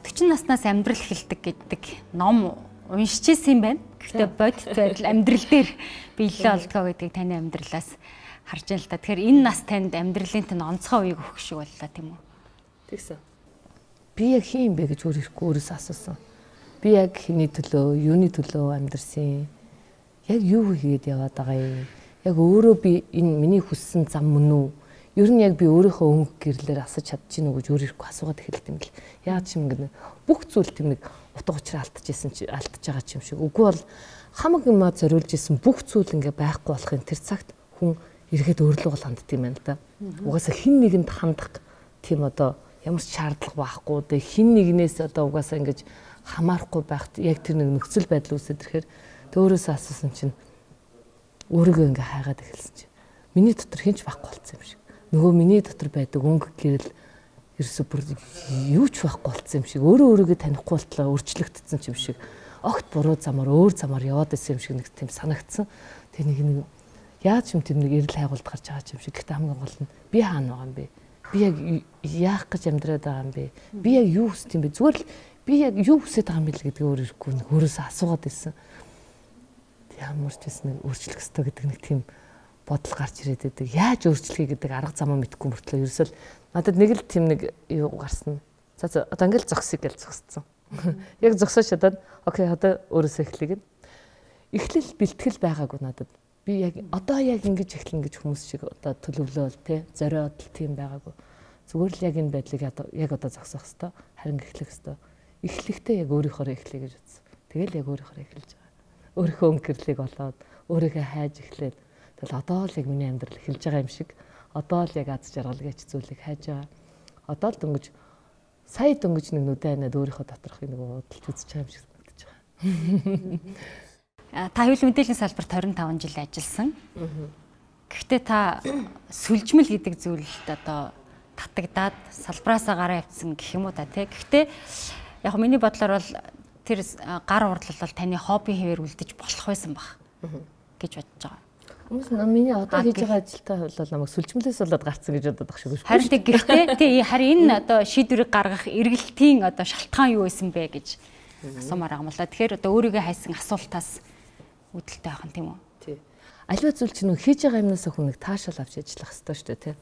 40 наснаас амьдрал эхэлдэг гэдэг ном уншижсэн юм байна. Гэхдээ бодит байдал амьдрал дээр биелэлээ олдгоо гэдгийг таны амьдралаас харж байна л да. Тэгэхээр энэ нас танд амьдралын тань онцгой үеийг өгөх шиг боллоо тийм үү? Тэгсэн. Би яг хин бэ гэж өөрөөсөө өөрөөсөө асуусан. Би яг хэний төлөө, юуны төлөө амьдрсан? Яг юу хийгээд яваад байгаа юм? Яг өөрөө би энэ миний хүссэн зам мөн үү? Ер нь яг би өөрийнхөө өнгө гэрлээр асаж чадчихна уу гэж өөрийгөө асуугаад эхэлт юм бэл. Яагаад ч юм ингэ бүх зүйл тийм нэг утга учир алдчихсан чи алдчихж байгаа ч юм шиг. Үгүй бол хамаг юмаа зориулж исэн бүх зүйл ингэ байхгүй болохын тэр цагт хүн эргээд өөрлөө бол ханддаг юм байна л да. Угаасаа хин нэгэнд хандах тийм одоо ямар ч шаардлага байхгүй дээ. Хин нэгнээс одоо угаасаа ингэж хамаарахгүй байхад яг тэр нэг нөхцөл байдал үүсээд ирэхээр өөрөөсөө асуусан чинь өөрийгөө ингээ хайгаад эхэлсэн чинь миний дотор хинч байхгүй болсон юм шиг. Нөгөө миний дотор байдаг өнгө гэрэл ерөөсөө бүр юу ч байхгүй болсон юм шиг. Өөрөө өөрийгөө танихгүй болтлоо өөрчлөгдсөн юм шиг. Огт буруу замаар өөр замаар яваад байсан юм шиг нэг тийм санагдсан. Тэг нэг яаж юм тийм нэг эрэл хайгуулд гарч байгаа юм шиг. Гэхдээ хамгийн гол нь би хаана байгаа юм бэ? Би яг яах гэж амьдраад байгаа юм бэ? Би яг юу хүсэж юм бэ? Зүгээр л би яг юу хүсэж байгаа юм бэ гэдгийг өөрөөсөө асуугаад байсан. Ямар ч гэсэн өөрчлөх ёстой гэдэг нэг тийм бодол гарч ирээд байдаг. Яаж өөрчлөхий гэдэг арга замаа мэдгүй мөртлөө ерөөсөө надад нэг л тийм нэг юу гарсан. За одоо ингээл зогсъё гэж зогсцсон. Яг зогсоо шатаад окей одоо өөрөөсөө эхлэе гэд. Эхлэл бэлтгэл байгаагүй надад. Би яг одоо яг ингэж эхлэн гэж хүмүүс шиг одоо төлөвлөөл те зориод тийм байгаагүй. Зүгээр л яг энэ байдлыг яг одоо зогсоох ёстой. Харин эхлэх ёстой. Эхлэхдээ яг өөрийнхөө эхлэе гэж бодсон. Тэгэл яг өөрийнхөө эхэлж байгаа. Өөрийнхөө өнгөрлийг олоод өөрийгөө хайж эхлээд тэгэл одоо л яг миний амьдрал эхэлж байгаа юм шиг одоо л яг аз жаргалгүйч зүйлийг хайж байгаа. Одоо л дөнгөж сая дөнгөж нэг нүдэ ханаад өөрийнхөө доторх нэг удалж үзэж байгаа юм шиг санагдаж байгаа. Та хэвлэл мэдээллийн салбарт 25 жил ажилласан. Гэхдээ та сүлжмэл гэдэг зүйлд одоо татагдаад салбраасаа гараа явцсан гэх юм уу та тий. Гэхдээ яг миний бодлоор бол тэр гар урдлал бол таны хобби хэвээр үлдэж болох байсан баг гэж бодож байгаа. Хүмүүс миний одоо хийж байгаа ажилтай бол намайг сүлжмэлээс болоод гарцсан гэж бодоод байгаа шүү. Харин гэхдээ тий харин энэ одоо шийдвэрийг гаргах эргэлтийн одоо шалтгаан юу байсан бэ гэж асуумаар байгаа юм л да. Тэгэхээр одоо өөрийгөө хайсан асуултаас үүдэлтэй байх нь тийм үү? Тий. Аливаа зүйл чинь хийж байгаа юмнаас хүн нэг таашаал авч ажиллах хэрэгтэй шүү дээ тий.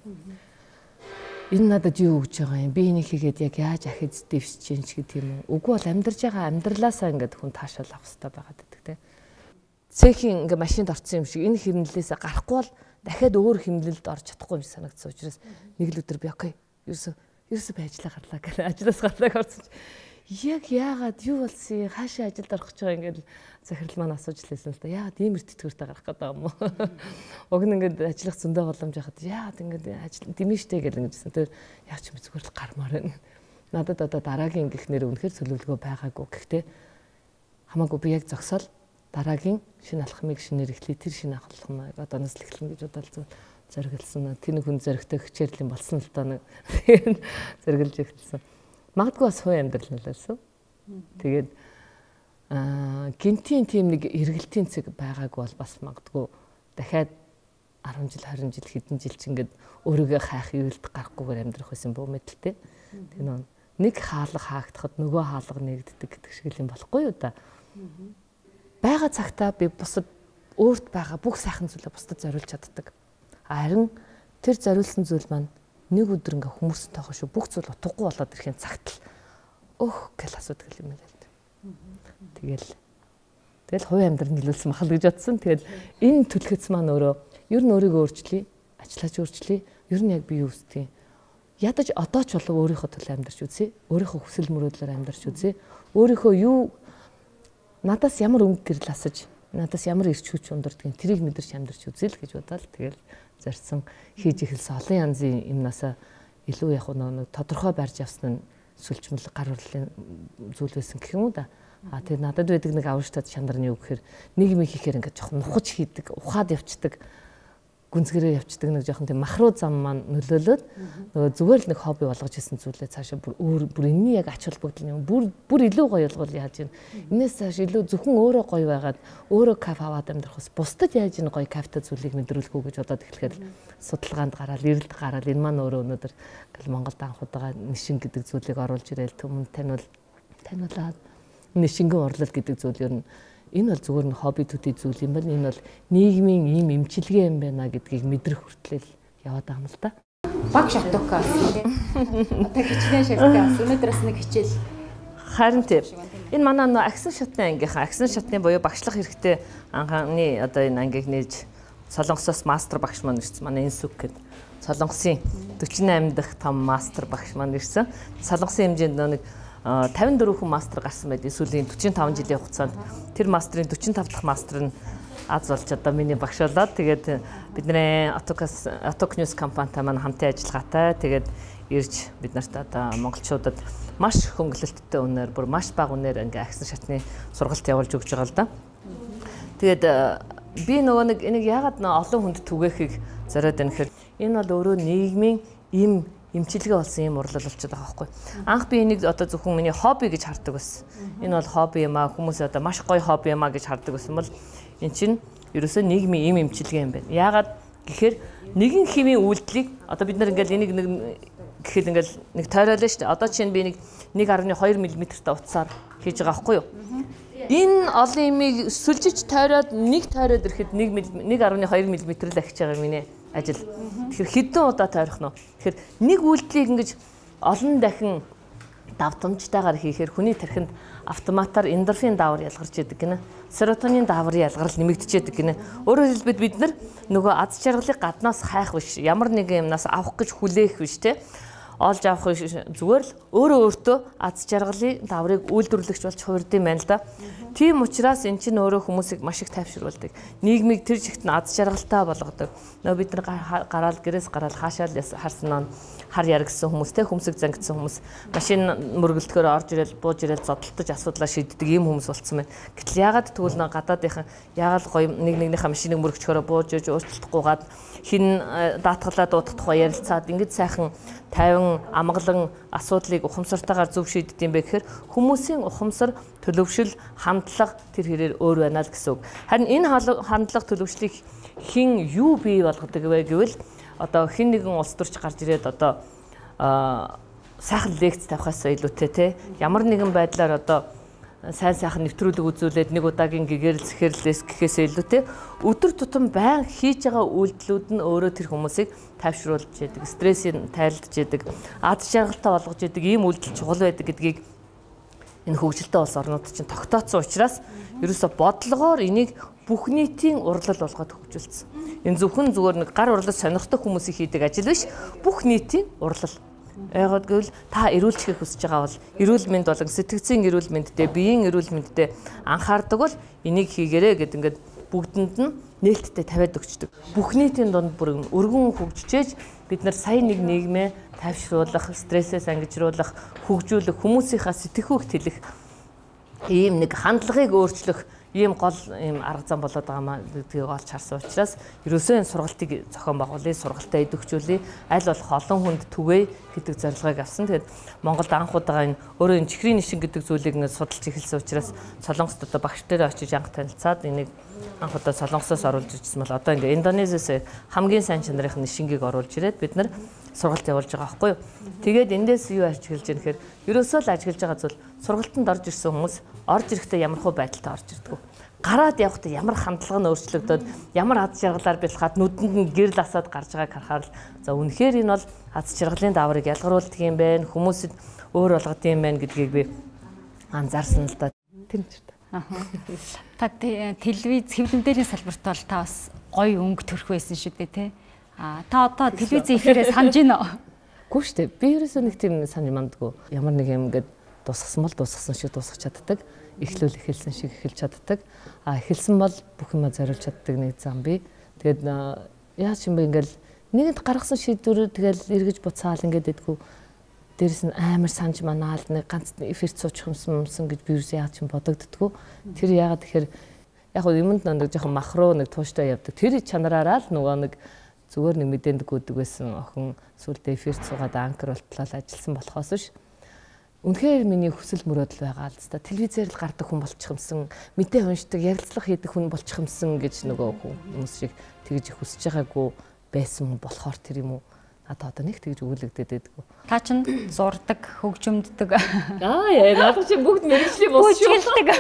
Энэ надад юу өгч байгаа юм? Би энийг хийгээд яг яаж ахиж дэвсэж чинь ч гэдэг юм уу? Үгүй бол амьдарч байгаа амьдралаасаа ингээд хүн таашаал авах хэрэгтэй байгаад байдаг тий. Цэхийн ингээ машинд орсон юм шиг энэ хэмнэлээс гарахгүй бол дахиад өөр хэмнэлд орж чадахгүй юм санагдсан учраас нэг л өдөр би окей ерөөсөө би ажиллаа гарлаа гэж ажлаас гарлаа орсон чи яг яагаад юу болсон хаашаа ажилд орох гэж байгаа ингээд захирал маань асууж лээсэн л да яагаад ийм эрт тэтгэвртэй гарах гэдэг юм уу уг нь ингээд ажиллах зөндөө боломж яхад яагаад ингээд ажил димэштэй гэл ингэжсэн тэр яг ч юм зүгээр л гармаар байна надад одоо дараагийн гихнэр үнэхээр төлөвлөгөө байгаагүй гэхдээ хамаагүй би яг зогсоол дараагийн шинэ алхмыг шинээр эхлэе тэр шинэ алхмыг одоо нас л эхлэн гэж бодолцоо зориглсон. Тэр хүн зоригтой хичээлийн болсон л доо нэг зориглож эхэлсэн. Магадгүй бас хувь амьдрал нөлөөлсөн. Тэгээд гинтийн тийм нэг эргэлтийн цэг байгаагүй бол бас магадгүй дахиад 10 жил 20 жил хэдэн жил ч ингээд өөрийгөө хайх юулт гарахгүйгээр амьдрах байсан бөө мэдэлтэй. Тэр нэг хаалга хаагдахад нөгөө хаалга нэгддэг гэдэг шиг юм болохгүй юу да. Бага цагтаа би бусад өөрт байгаа бүх сайхан зүйлээ бусдад зориулж чаддаг. Харин тэр зориулсан зүйл маань нэг өдөр ингээ хүмүүстэй байгаа шүү. Бүх зүйл утгагүй болоод ирэхин цагт л гэл асуудаг юм байна л. Тэгэл хувь амьдрал нөлөөлсөн махал гэж бодсон. Тэгэл энэ төлөвлөц маань өөрөө ер нь өөрийгөө өөрчлөе, ажиллаж өөрчлөе. Ер нь яг би юу үсдэг юм. Ядаж одоо ч болов өөрийнхөө төлөө амьдарч үзье. Өөрийнхөө хүсэл мөрөөдлөөр амьдарч үзье. Өөрийнхөө юу надаас ямар өнгө гэрэл асаж, надаас ямар ирч хүч ундардгийг тэрийг мэдэрч амьдарч үзэл гэж бодоод тэгэл зарцсан хийж эхэлсэн олон янзын юмнасаа илүү яг нэг тодорхой барьж явсан нь сүлжмэл гар урлалын зүйл байсан гэх юм уу да. Тэр надад байдаг нэг авштай шандар нь юу гэхээр нэг юм хийхээр ингээд жоохон нухаж хийдэг, ухаад явцдаг, гүнзгэрээ явцдаг нэг жоохон тийм махруу зам маань нөлөөлөд нөгөө зүгээр л нэг хобби болгож исэн зүйлээ цаашаа бүр энэний яг ач холбогдол юм бүр илүү гоё болгол яаж юм. Энээс цааш илүү зөвхөн өөрөө гоё байгаад өөрөө кафе аваад амьдрах ус бусдад яаж энэ гоё кафетэй зүйлийг мэдрүүлэх үү гэж бодоод эхлэхээр судалгаанд гараад эрэлт гараад энэ маань өөрөө өнөөдөр Монголд анх удаага нишин гэдэг зүйлийг оруулж ирээл түмэн тань бол таниулаад шингэн орлол гэдэг зүйл ер нь энэ бол зүгээр нь хобби төдий зүйл юм байна. Энэ бол нийгмийн ийм эмчилгээ юм байна гэдгийг мэдрэх хүртэл яваад байгаа юм л да. Баг шатука тийм. Одоо хичнээн шавьтай бас өнөөдрөөс нэг хичээл. Харин тийм. Энэ манай нөө агсан шатны ангийнхаа агсан шатны буюу багшлах хэрэгтэй анхааны одоо энэ ангийг нээж Солонгосоос мастер багш маань ирсэн. Манай Инсүк гэдэг Солонгосын 48 дахь том мастер багш маань ирсэн. Солонгосын хэмжээнд нэг 54 хүн мастер гарсан байдаг. Сүүлийн 45 жилийн хугацаанд тэр мастрын 45 дахь мастер нь аз болж одоо миний багш болоод тэгээд бидний Atok News компанитай маань хамтын ажиллагаатай тэгээд ирж бид нарт одоо монголчуудад маш хөнгөлөлттэй үнээр бүр маш бага үнээр ингээ агсан шатны сургалт явуулж өгч байгаа л да. Тэгээд би нөгөө нэг энийг яагаад олон хүнд түгээхийг зориод байна гэхээр энэ бол өөрөө нийгмийн им эмчилгээ болсон юм урлал болчиход байгаа байхгүй. Анх би энийг одоо зөвхөн миний хобби гэж хардаг байсан. Энэ бол хобби юм аа, хүмүүс одоо маш гоё хобби юм аа гэж хардаг байсан бол эн чинь ерөөсөө нийгмийн им эмчилгээ юм байна. Яагаад гэхээр нэгэн хэмийн үйлдэлийг одоо бид нар ингээл энийг нэг гэхэд ингээл нэг тойроолоо шүү дээ. Одоо чинь би нэг 1.2 мм-тай утсаар хийж байгаа байхгүй юу? Энэ олон имийг сүлжиж тойроод нэг тойроод ирэхэд 1.2 мм л ахиж байгаа миний ажил. Тэгэхээр хэдэн удаа тойрох нь вэ? Тэгэхээр нэг үйлдэлийг ингэж олон дахин давтамжтайгаар хийхээр хүний тархинд автоматар эндорфин даавар ялгарч идэг гинэ. Серотонин дааврын ялгарл нэмэгдэж идэг гинэ. Өөрөөр хэлбэл бид нар нөгөө аз жаргалыг гаднаас хайх биш, ямар нэгэн юмнаас авах гэж хүлээх биш те. Олж авах зүгээр л өөртөө аз жаргалын даврыг үйлдвэрлэгч болж хувирдсан байна л да. Тийм учраас эн чинь өөрөө хүмүүсийг маш их тайвшруулдаг. Нийгмийг тэр жигт нь аз жаргалтай болгодог. Нөө бид нар гараал гэрээс гараал хаашаал харсан хар яргсан хүмүүс те хөмсөг зангидсан хүмүүс машин мөргөлдөхөөр орж ирэл бууж ирэл зодтолтож асуудлаа шийддэг ийм хүмүүс болцсон байна. Гэтэл яагаад тэгвэл гадаадынхан яагаад гоё нэг нэгнийхээ машиныг мөргөчхөөрөө бууж иж өөрчлөлтгүйгээд хин даатгалаа дуудах тухай ярилцаад ингэж сайхан тайван амгалан асуудлыг ухамсартайгаар зөв шийддэм бэ гэхээр хүмүүсийн ухамсар төлөвшил хандлага тэр хэрээр өөр байна л гэсэн үг. Харин энэ хандлага төлөвшлийг хин юу бий болгодог вэ гэвэл одоо хин нэгэн улс төрч гарч ирээд одоо сайхан лекц тавихаас илүүтэй те ямар нэгэн байдлаар одоо сайн сайхан нэвтрүүлэг үзүүлээд нэг удаагийн гэгэрэл сэхэрлээс гэхээс илүүтэй өдөр тутам байн хийж байгаа үйлдэлүүд нь өөрөө тэр хүмүүсийг тайвшруулж яадаг, стрессийг тайлдж яадаг, аз жаргалтай болгож яадаг ийм үйлдэл чухал байдаг гэдгийг энэ хөгжилтэй улс орнууд чинь тогтооцсон учраас ерөөсө бодлогоор энийг бүх нийтийн урлал болгоод хөгжүүлсэн. Энэ зөвхөн зүгээр нэг гар урлал сонирхдаг хүмүүсийн хийдэг ажил биш, бүх нийтийн урлал. Яагаад гэвэл та эрүүлжихийг хүсэж байгаа бол эрүүл мэнд болон сэтгцийн эрүүл мэндтэй, биеийн эрүүл мэндтэй анхаардаг бол энийг хийгээрэй гэд ингээд бүгдэнд нь нээлттэй тавиад өгчдөг. Бүх нийтийн дунд бүр өргөн хөгжиж бид нар сая нэг нийгмээ тайвшруулах, стрессээс ангижруулах, хөгжүүлэх, хүмүүсийнхаа сэтгэхүйгт хэлэх ийм нэг хандлагыг өөрчлөх ийм гол ийм арга зам болоод байгаа маа гэдгийг олж харсан учраас ерөөсөө энэ сургалтыг зохион байгуулъя, сургалтаа идэвхжүүлъя, аль болох олон хүнд түгээе гэдэг зорилгыг авсан. Тэгээд Монголд анх удаа энэ өөрөө энэ чихрийн нишин гэдэг зүйлийг ингээд судалж эхэлсэн учраас Солонгост одоо багш дээр очиж анх танилцаад энийг анх удаа Солонгосоос оруулж ирсэн бол одоо ингээд Индонезиэс хамгийн сайн чанарын нишингийг оруулж ирээд бид нар сургалт явуулж байгаа байхгүй юу. Тэгээд эндээс юу ажиглаж яах гэхээр ерөөсөө л ажиглаж байгаа зүйл сургалтанд орж ирсэн хүмүүс орж ирэхдээ ямар хөө байдалтай орж ирдэг вэ? Гараад явахдаа ямар хандлага нь өөрчлөгдөд ямар аз жаргалаар бэлхаад нүдэнд нь гэрэл асаад гарч байгааг харахаар л за үнэхээр энэ бол аз жаргалын даврыг ялгаруулдаг юм байна. Хүмүүсэд өөр болгох юм байна гэдгийг би анзаарсан л да. Тэр нь ч та. Та телевиз хэвлэн дээрийн салбарт бол та бас гоё өнгө төрөх байсан шүү дээ тий. Та одоо телевизийн эфирээс санаж байна уу? Гүү штэ. Би ерөөсөө нэг тийм санаж мандгүй. Ямар нэг юм ингээд дуусгасан бол дуусгасан шиг дуусгах чаддаг. Эхлүүл эхэлсэн шиг эхэлж чаддаг. Эхэлсэн бол бүх юмаа зориулж чаддаг нэг зам бий. Тэгээд яаж юм бэ ингээл нэгэнд гаргасан шийдвэрээр тэгэл эргэж буцаал ингээд идэггүй. Дээрэс нь амар санаж манаал нэг ганц эфирт суучих юмсан гэж би юу яаж юм бодогддгүү. Тэр яагаад тэгэхээр яг хөө юмд нэг жоохон махруу нэг тууштай явдаг. Тэр чанараараа л нөгөө нэг зүгээр нэг мэдээнд гүдэг байсан охин сүлдээ эфирт суугаад анкер болтлоо ажилласан болохоос биш. Үнэхээр миний хүсэл мөрөөдөл байгаа л та телевизээр л гардаг хүн болчих юмсан, мэдээ уншдаг, ярилцлага хийдэг хүн болчих юмсан гэж нөгөө хүмүүс шиг тэгж их хүсэж байгаагүй байсан болохоор тэр юм уу. Одоо нэг тэгж өгүүлэгдээд байдгүй. Та чинь зурдаг, хөгжимддэг. Яа, надад чи бүгд мэрэгжлийн бос шүү.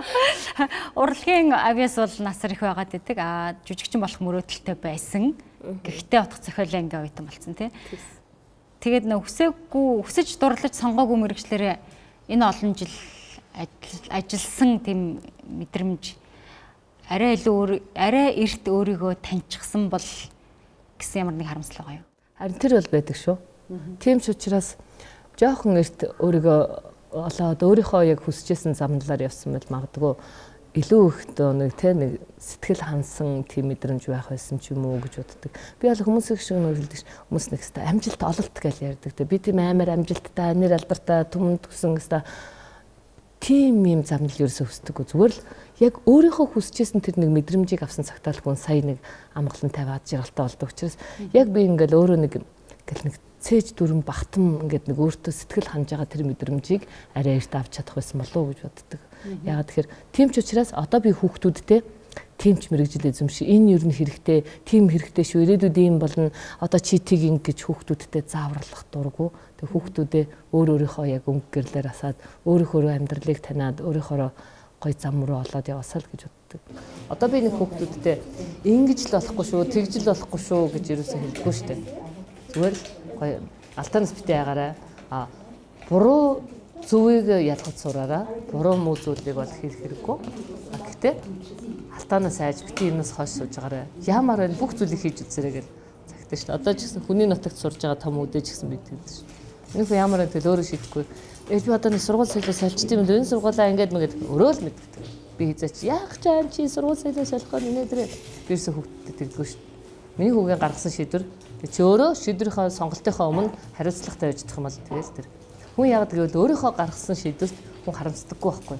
Урлагийн авиас бол насар их байгаад идэг. Жүжигчин болох мөрөөдөлтэй байсан. Гэхдээ утга зохиолын ингээ ойтон болсон тий. Тэгээд хүсэж дурлаж сонгоогүй мэрэгчлэрээ энэ олон жил ажилласан тийм мэдрэмж арай эрт өөрийгөө таньчихсан бол гэсэн ямар нэг харамсал байгаа юу? Харин тэр бол байдаг шүү. Тийм ч учраас жоохон эрт өөрийгөө олоод өөрийнхөө яг хүсэжсэн замналаар явсан бол магадгүй илүү их нэг сэтгэл хансан тийм мэдрэмж байх байсан ч юм уу гэж боддог. Би бол хүмүүсийн шиг нөлөөлдөг ш. Хүмүүс нэг хэвээр амжилт ололт гэж ярьдаг. Би тийм амар амжилттай, нэр алдартай, түмэнд төсөн хэвээр тийм юм замнал ерөөсөө хүсдэггүй. Зүгээр л яг өөрийнхөө хүсэжсэн тэр нэг мэдрэмжийг авсан цагтаа л хүн сая нэг амгалан тавиад жаргалтай болдог учраас яг би ингээл өөрөө нэг цээж дүрэн бахтам ингээд нэг өөртөө сэтгэл ханж байгаа тэр мэдрэмжийг арай эрт авч чадах байсан болов уу гэж боддог. Яагаад тэгэхээр тийм ч учраас одоо би хүүхдүүдтэй тийм ч мэрэгжил эзэмшиг энэ юу н хэрэгтэй, тийм хэрэгтэй шүү. Ирээдүйд ийм болно. Одоо чи тийг ингэж хүүхдүүдтэй зааварлах дурггүй. Тэг хүүхдүүдээ өөрийнхөө яг өнгө гэрлээр асаад өөрийнхөө амьдралыг таниад өөрийнхөө гой зам руу олоод яваасаа л гэж боддог. Одоо би нэг хүүхдүүдтэй ингэж л болохгүй шүү, тэгж л болохгүй шүү гэж ерөөсөө хэлдэггүй шүү дээ. Зүгээр л гой алтан битээ ягаараа буруу зөвийг ялгаж сураараа буруу муу зүйлийг бол хийх хэрэггүй. Гэхдээ алтаанаас айж битээ юмнаас хойш сууж байгаарай. Ямар вэ бүх зүйлийг хийж үзээрэй гэж цагтаа шүү дээ. Одоо ч гэсэн хүний нутагт сурж байгаа том үдээ ч гэсэн бид тэгдэг шүү. Энэ хүн ямар вэ өөрөө шийдэхгүй. Би одоо нэг сургууль соёлоо солилцсон юм л энэ сургуулаа ингээд өөрөө л мэддэг. Би хизээч яах чам чи сургууль соёлоо солихоо нэнэдрээ бирсэн хүүхдэд тэгдэггүй шүү. Миний хүүгийн гаргасан шийдвэр чи өөрөө шийдвэрийнхээ сонголтынхаа өмнө хариуцлагатай байж чадах юм бол тэгэл тэр. Хүн яагаад гэвэл өөрийнхөө гаргасан шийдвэрт хүн харамсдаггүй байхгүй.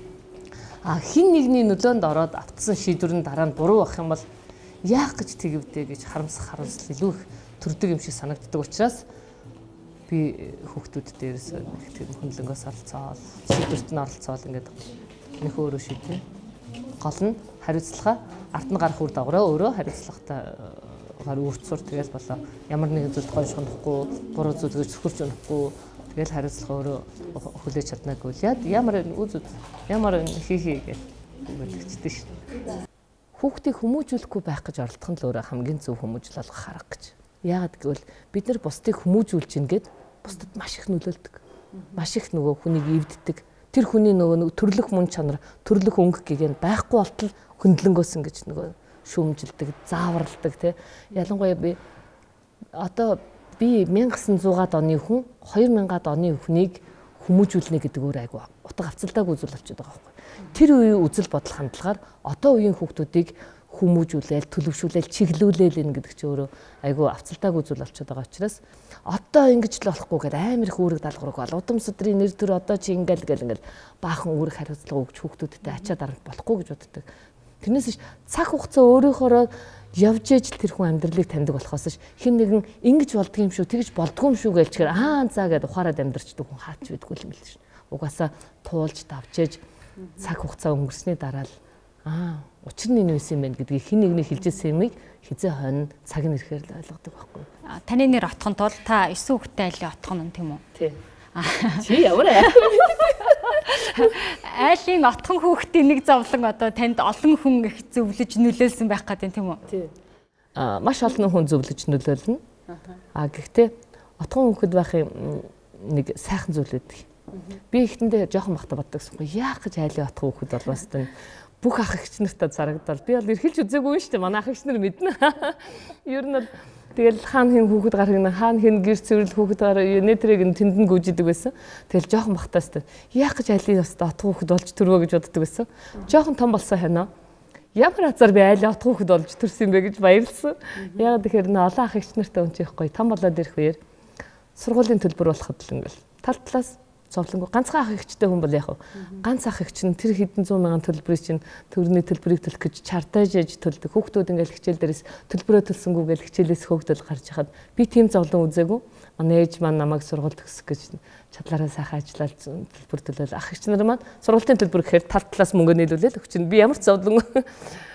Хин нэгний нөлөөнд ороод автсан шийдвэр нь дараа нь буруу байх юм бол яах гэж тэгвдээ гэж харамсал илүү их төрдөг юм шиг санагддаг учраас би хүүхдүүд дээрээс тийм хөндлөнгөөс оролцоод шийдвэрт нь оролцоод ингээд нөх өөрөө шийдвэ. Гол нь хариуцлага ард нь гарах үр дагавраа өөрөө хариуцлагатайгаар үрцсур тэгэл болоо. Ямар нэгэн зүйлд гонш хонхгүй, буруу зүйлээр зөвхөрч унахгүй тэгэл хариуцлага өөрөө хүлээж чадна гэвэл ямар хий гэж өгдөгчдөө шин. Хүүхдийг хүмүүжүүлэхгүй байх гэж оролдох нь л өөрөө хамгийн зөв хүмүүжил болгох харга гэж. Яагаад гэвэл бид нар бусдыг хүмүүжүүлж ингээд бусдад маш их нөлөөлдөг. Маш их нөгөө хүнийг эвддэг. Тэр хүний нөгөө төрлөх мөн чанар, төрлөх өнгө гэгээ байхгүй болтол хөндлөнгөөс ингэж нөгөө шүүмжилдэг, зааварладаг тий. Ялангуяа би 1900-аад оны хүн 2000-аад оны хүнийг хүмүүжүүлнэ гэдэг өөр айгу утга авцалдааг үзүүл болчиход байгаа байхгүй. Тэр үеийн үзэл бодол хандлагаар одоо үеийн хүүхдүүдийг хүмүүжүүлээл, төлөвшүүлээл, чиглүүлээл энэ гэдэг чинь өөрөө айгүй авцалдааг үзүүл болчиход байгаа учраас одоо ингэж л болохгүй гэдэг амар их үүрэг даалгавраг бол удам судрын нэр төр одоо чи ингээл баахан үүрэг хариуцлага өгч хүүхдүүдтэй ачаа дарах болохгүй гэж боддог. Тэрнээс ш цаг хугацаа өөрийнхөө явж ээж тэр хүн амьдралыг таньдаг болохоос ш хин нэгэн ингэж болдго юм шүү, тэгж болдго юм шүү гэлчгээр заа гэдээ ухаарад амьдрчдаг хүн хаач байдгүй юм л ш. Угаасаа туулж давж ээж цаг хугацаа өнгөрсний дараа л учир нь энэ байсан юм байна гэдгийг хин нэгний хэлжсэн юмыг хизээ хойно цаг нь ирэхээр л ойлгодог байхгүй. Таны нэр отхон тул та 9 хүүхэдтэй айлын отхон нь тийм үү? Тий. Чи ямар айлын отхон хүүхдийн нэг зовлон одоо танд олон хүн их зөвлөж нөлөөлсөн байх гэдэг тийм үү? Тий. Маш олон хүн зөвлөж нөлөөлнө. Гэхдээ отхон хүүхэд байхын нэг сайхан зүйл байдаг. Би ихэндээ жоохон бахта боддог гэсэн. Яах гэж айлын отхон хүүхэд болвоос тань бүх ах эгч нартай зарагдал. Би бол эргэлж үзээгүй шүү дээ. Манай ах эгч нар мэднэ. Ер нь бол тэгэл хаана хин хүүхэд гар хин хаана хин гэр цэвэрлэл хүүхэд гар нэтрийг нь тэнд нь гүйжидэг байсан. Тэгэл жоохон бахтаас та яах гэж айлын ястаа отхон хүүхэд болж төрвөө гэж боддог байсан. Жоохон том болсон ханаа. Ямар азар би айлын отхон хүүхэд болж төрсөн бэ гэж баярлсан. Яг тэгэхээр н олон ах эгч нартай унчихгүй. Том болоод ирэх үеэр сургуулийн төлбөр болоход л ингээл тал талаас зовлонгүй ганцхан ах эгчтэй хүн бол яг ганц ах эгч нь тэр хэдэн 100 мянган төлбөрийг чинь төрний төлбөрийг төлөх гэж чартаж яж төлдөг. Хүүхдүүд ингээл хичээл дээрээс төлбөрөө төлсөнгүүгээл хичээлээс хөөгдөл гарч хахад би тийм зовлон үзээгүй. Манай ээж маань намайг сургууль төгсөх гэж чадлаараа сайхан ажиллаад төлбөр төлөөл ах эгч нар маань сургуулийн төлбөр гэхээр тал талаас мөнгө нийлүүлээл өгч нь би ямар ч зовлон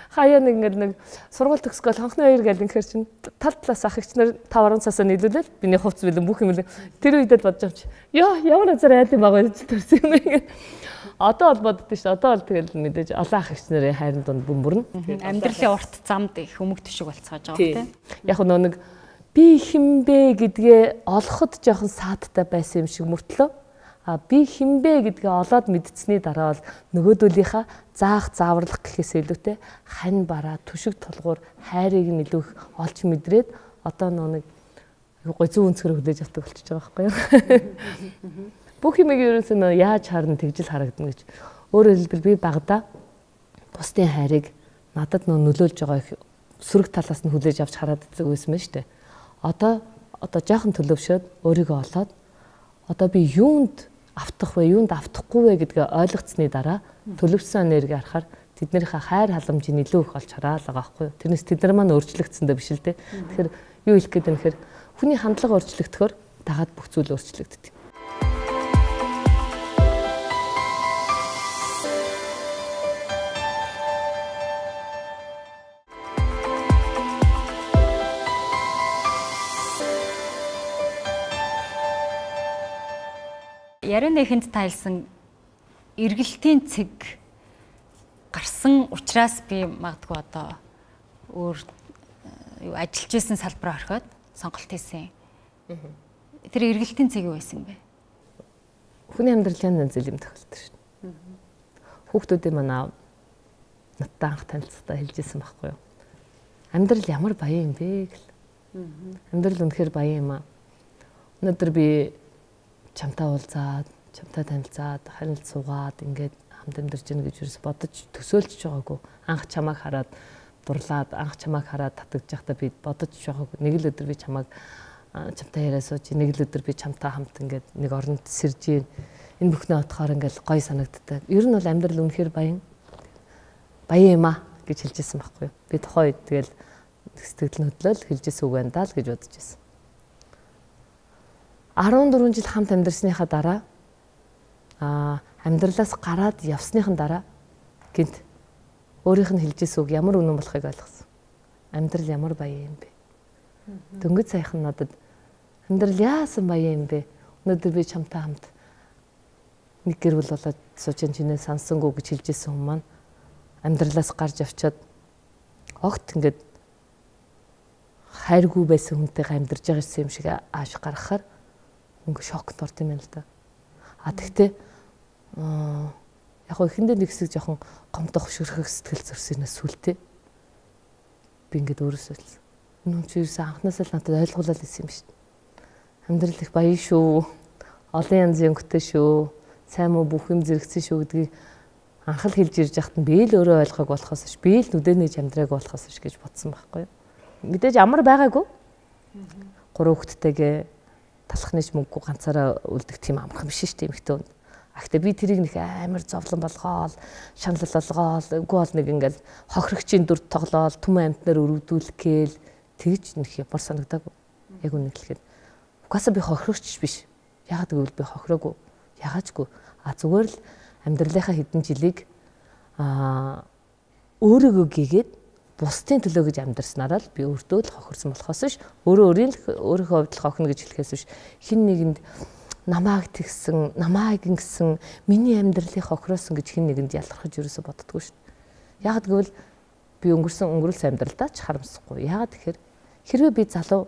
Хаяа нэг ингээд нэг сургууль төгсгөл хонхны хоёр гэл инхээр чинь тал талаас ах эгч нар 5-10 цаасаа нийлүүлээд биний хувцс билэн бүх юм тэр үедээ бодож авч ёо ямар азар айд юм байгаа гэж төрсөн юм ингээд одоо бол боддоо шүү. Одоо бол тэгэл мэдээж олон ах эгч нарын хайрын дунд бөмбөрнө. Амьдралын урт замд их өмг төшөг болцоож байгаа тийм. Яг нэг би хинбэ гэдгээ олоход жоохон саадтай байсан юм шиг мөртлөө би хинбэ гэдгээ олоод мэдцсэний дараа бол нөгөөдөлийнхаа заах зааварлах гэхээс илүүтэй хань бараа түшиг толгуур хайрыг нь илүү их олж мэдрээд одоо нэг гой зүүн өнцгөр хөдөөж авдаг болчихж байгаа байхгүй юу. Бүх юмыг ерөөсөө яаж харна тэгжил харагдана гэж. Өөрөөр хэлбэл би багада бусдын хайрыг надад нөлөөлж байгаа их сөрөг талаас нь хүлээж авч хараад үзэг байсан байна шүү дээ. Одоо жоохон төлөвшөөд өөрийгөө олоод одоо би юунд автах вэ, юунд автахгүй вэ гэдгээ ойлгоцсны дараа төлөвсөн энерги харахаар тэднийхээ хайр халамжийг илүү их олж хараад байгаа байхгүй юу. Тэрнээс тэд нар маань өөрчлөгдсөндөө биш л дээ. Тэгэхээр юу хэлэх гээд нэхэр хүний хандлага өөрчлөгдөхөөр дагаад бүх зүйл өөрчлөгддөг. Ярианы эхэнд тайлсан эргэлтийн цэг гарсан учраас би магадгүй одоо өөр ажиллаж исэн салбараа орхиод сонголт хийсэн. Тэр эргэлтийн цэг юу байсан бэ? Хүний амьдралын янз бүрийн тохиолдол шүү. Хүүхдүүдийн манай надтай анх танилцсаа хэлжсэн байхгүй юу? Амьдрал ямар баян юм бэ гэл. Амьдрал үнэхээр баян юм аа. Өнөөдөр би чамтай уулзаад, чамтай танилцаад, харилцаад суугаад ингээд хамт амьдарч гэнэ гэж юус бодож төсөөлж байгаагүй. Анх чамайг хараад дурлаад, анх чамайг хараад татагдж байхдаа би бодож байгаагүй. Нэг л өдөр би чамайг чамтай яриа сууж, нэг л өдөр би чамтай хамт ингээд нэг оронд сэрж ийн. Энэ бүхнээ бодохоор ингээд гоё санагддаг. Ер нь бол амьдрал үнэхээр баян юм аа гэж хэлжсэн байхгүй юу? Би тухайн үед тэгэл сэтгэл хөдлөл хэлжсэн үг байна даа л гэж бодож байсан. 14 жил хамт амьдарсныхаа дараа амьдралаас гараад явсныхан дараа гинт өөрийнх нь хэлжсэн үг ямар үнэн болохыг ойлгосон. Амьдрал ямар баян юм бэ? Дөнгөж саяхан надад амьдрал яасан баян юм бэ? Өнөөдөр би чамтай хамт нэг гэр бүл болоод сууж чинээ сансангүй гэж хэлжсэн хүн маань амьдралаас гарч явчаад огт ингээд хайргүй байсан хүнтэйгээ амьдарч байгаа юм шиг ааш гаргахаар ингээ шокт орд юм байна л да. Тэгтээ яг хоо ихэндээ нэг хэсэг жоохон гомдох хөшөрөх сэтгэл зөрсөнөөс сүлтээ би ингээд өөрөөсөө л энэ ч ерөөсөө анхнаасаа л надад ойлгуулаад ирсэн юм шүү дээ. Амьдрал их баян шүү. Олон янзын өнгөтэй шүү. Сайн муу бүх юм зэрэгцэн шүү гэдгийг анх л хэлж ирж яхад нь би л өөрөө ойлгоог болохоос ш би л нүдэн нээж амьдрааг болохоос ш гэж бодсон байхгүй юу. Мэдээж амар байгаагүй. 3 хүүхэдтэйгээ талхнаж мөнгө ганцаараа үлдэх тийм амархан биш шүү дээ эмэгтэй хүн. Гэхдээ би тэрийг нэг амар зовлон болгоол, шанал болгоол, үгүй бол нэг ингээл хохирогчийн дүр тоглоол, түмэн амтнаар өргөдүүлэх гээл тэгж нэг ямар санагдаагүй. Яг үнэ хэлэхэд. Угаасаа би хохирогч биш. Ягаад гэвэл би хохироогүй. Ягаачгүй. Зүгээр л амьдралынхаа хэдэн жилиг өөрийгөө гээгээд бусдын төлөө гэж амьдарснараа л би өөртөө л хохирсон болохоос ш өөрийнхөө хувьд л хохно гэж хэлэхээс ш хин нэгэнд намааг тэгсэн, намааг ингэсэн, миний амьдралыг хохироосон гэж хин нэгэнд ялгархаж ерөөсө боддгоо ш. Ягаад гэвэл би өнгөрүүлсэн амьдралдаа ч харамсахгүй. Ягаад тэгэхээр хэрвээ би залуу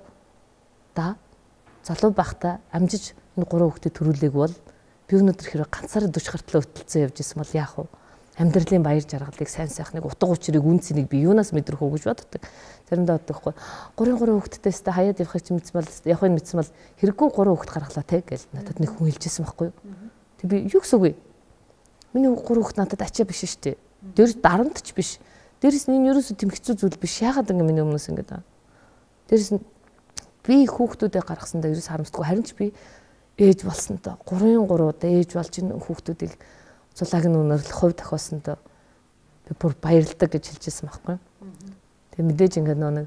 байхдаа амжиж энэ 3 хүүхдэд төрүүлээг бол би өнөөдөр хэрвээ ганцаараа 40 гартлаа хөтөлцөн явж исэн бол яах вэ? Амьдралын баяр жаргалыг сайн сайхныг утга учирыг үнцнийг би юунаас мэдрэх үү гэж боддог. Заримдаа боддоггүй. 3 хүүхэдтэйс та хаяад явахыг чи мэдсэн бол явахыг мэдсэн бол хэрэггүй 3 хүүхэд гаргалаа те гэж надад нэг хүн хэлжсэн байхгүй юу. Тэг би юу гэсэн үг вэ? Миний 3 хүүхэд надад ачаа биш шүү дээ. Дээрс дарамт ч биш. Дээрс нь энэ ерөөсөө тийм хэцүү зүйл биш. Яагаад ингэ миний өмнөөс ингэ даа. Дээрс нь би хүүхдүүдээ гаргасандаа ерөөс харамсдаггүй. Харин ч би ээж болсонтой 3-3 ээж болж энэ хүүхдүүдийг цулааг нь өнөрлөх хувь тохиолсонд би бүр баярлдаг гэж хэлжсэн байхгүй. Тэгээ мэдээж ингээд нэг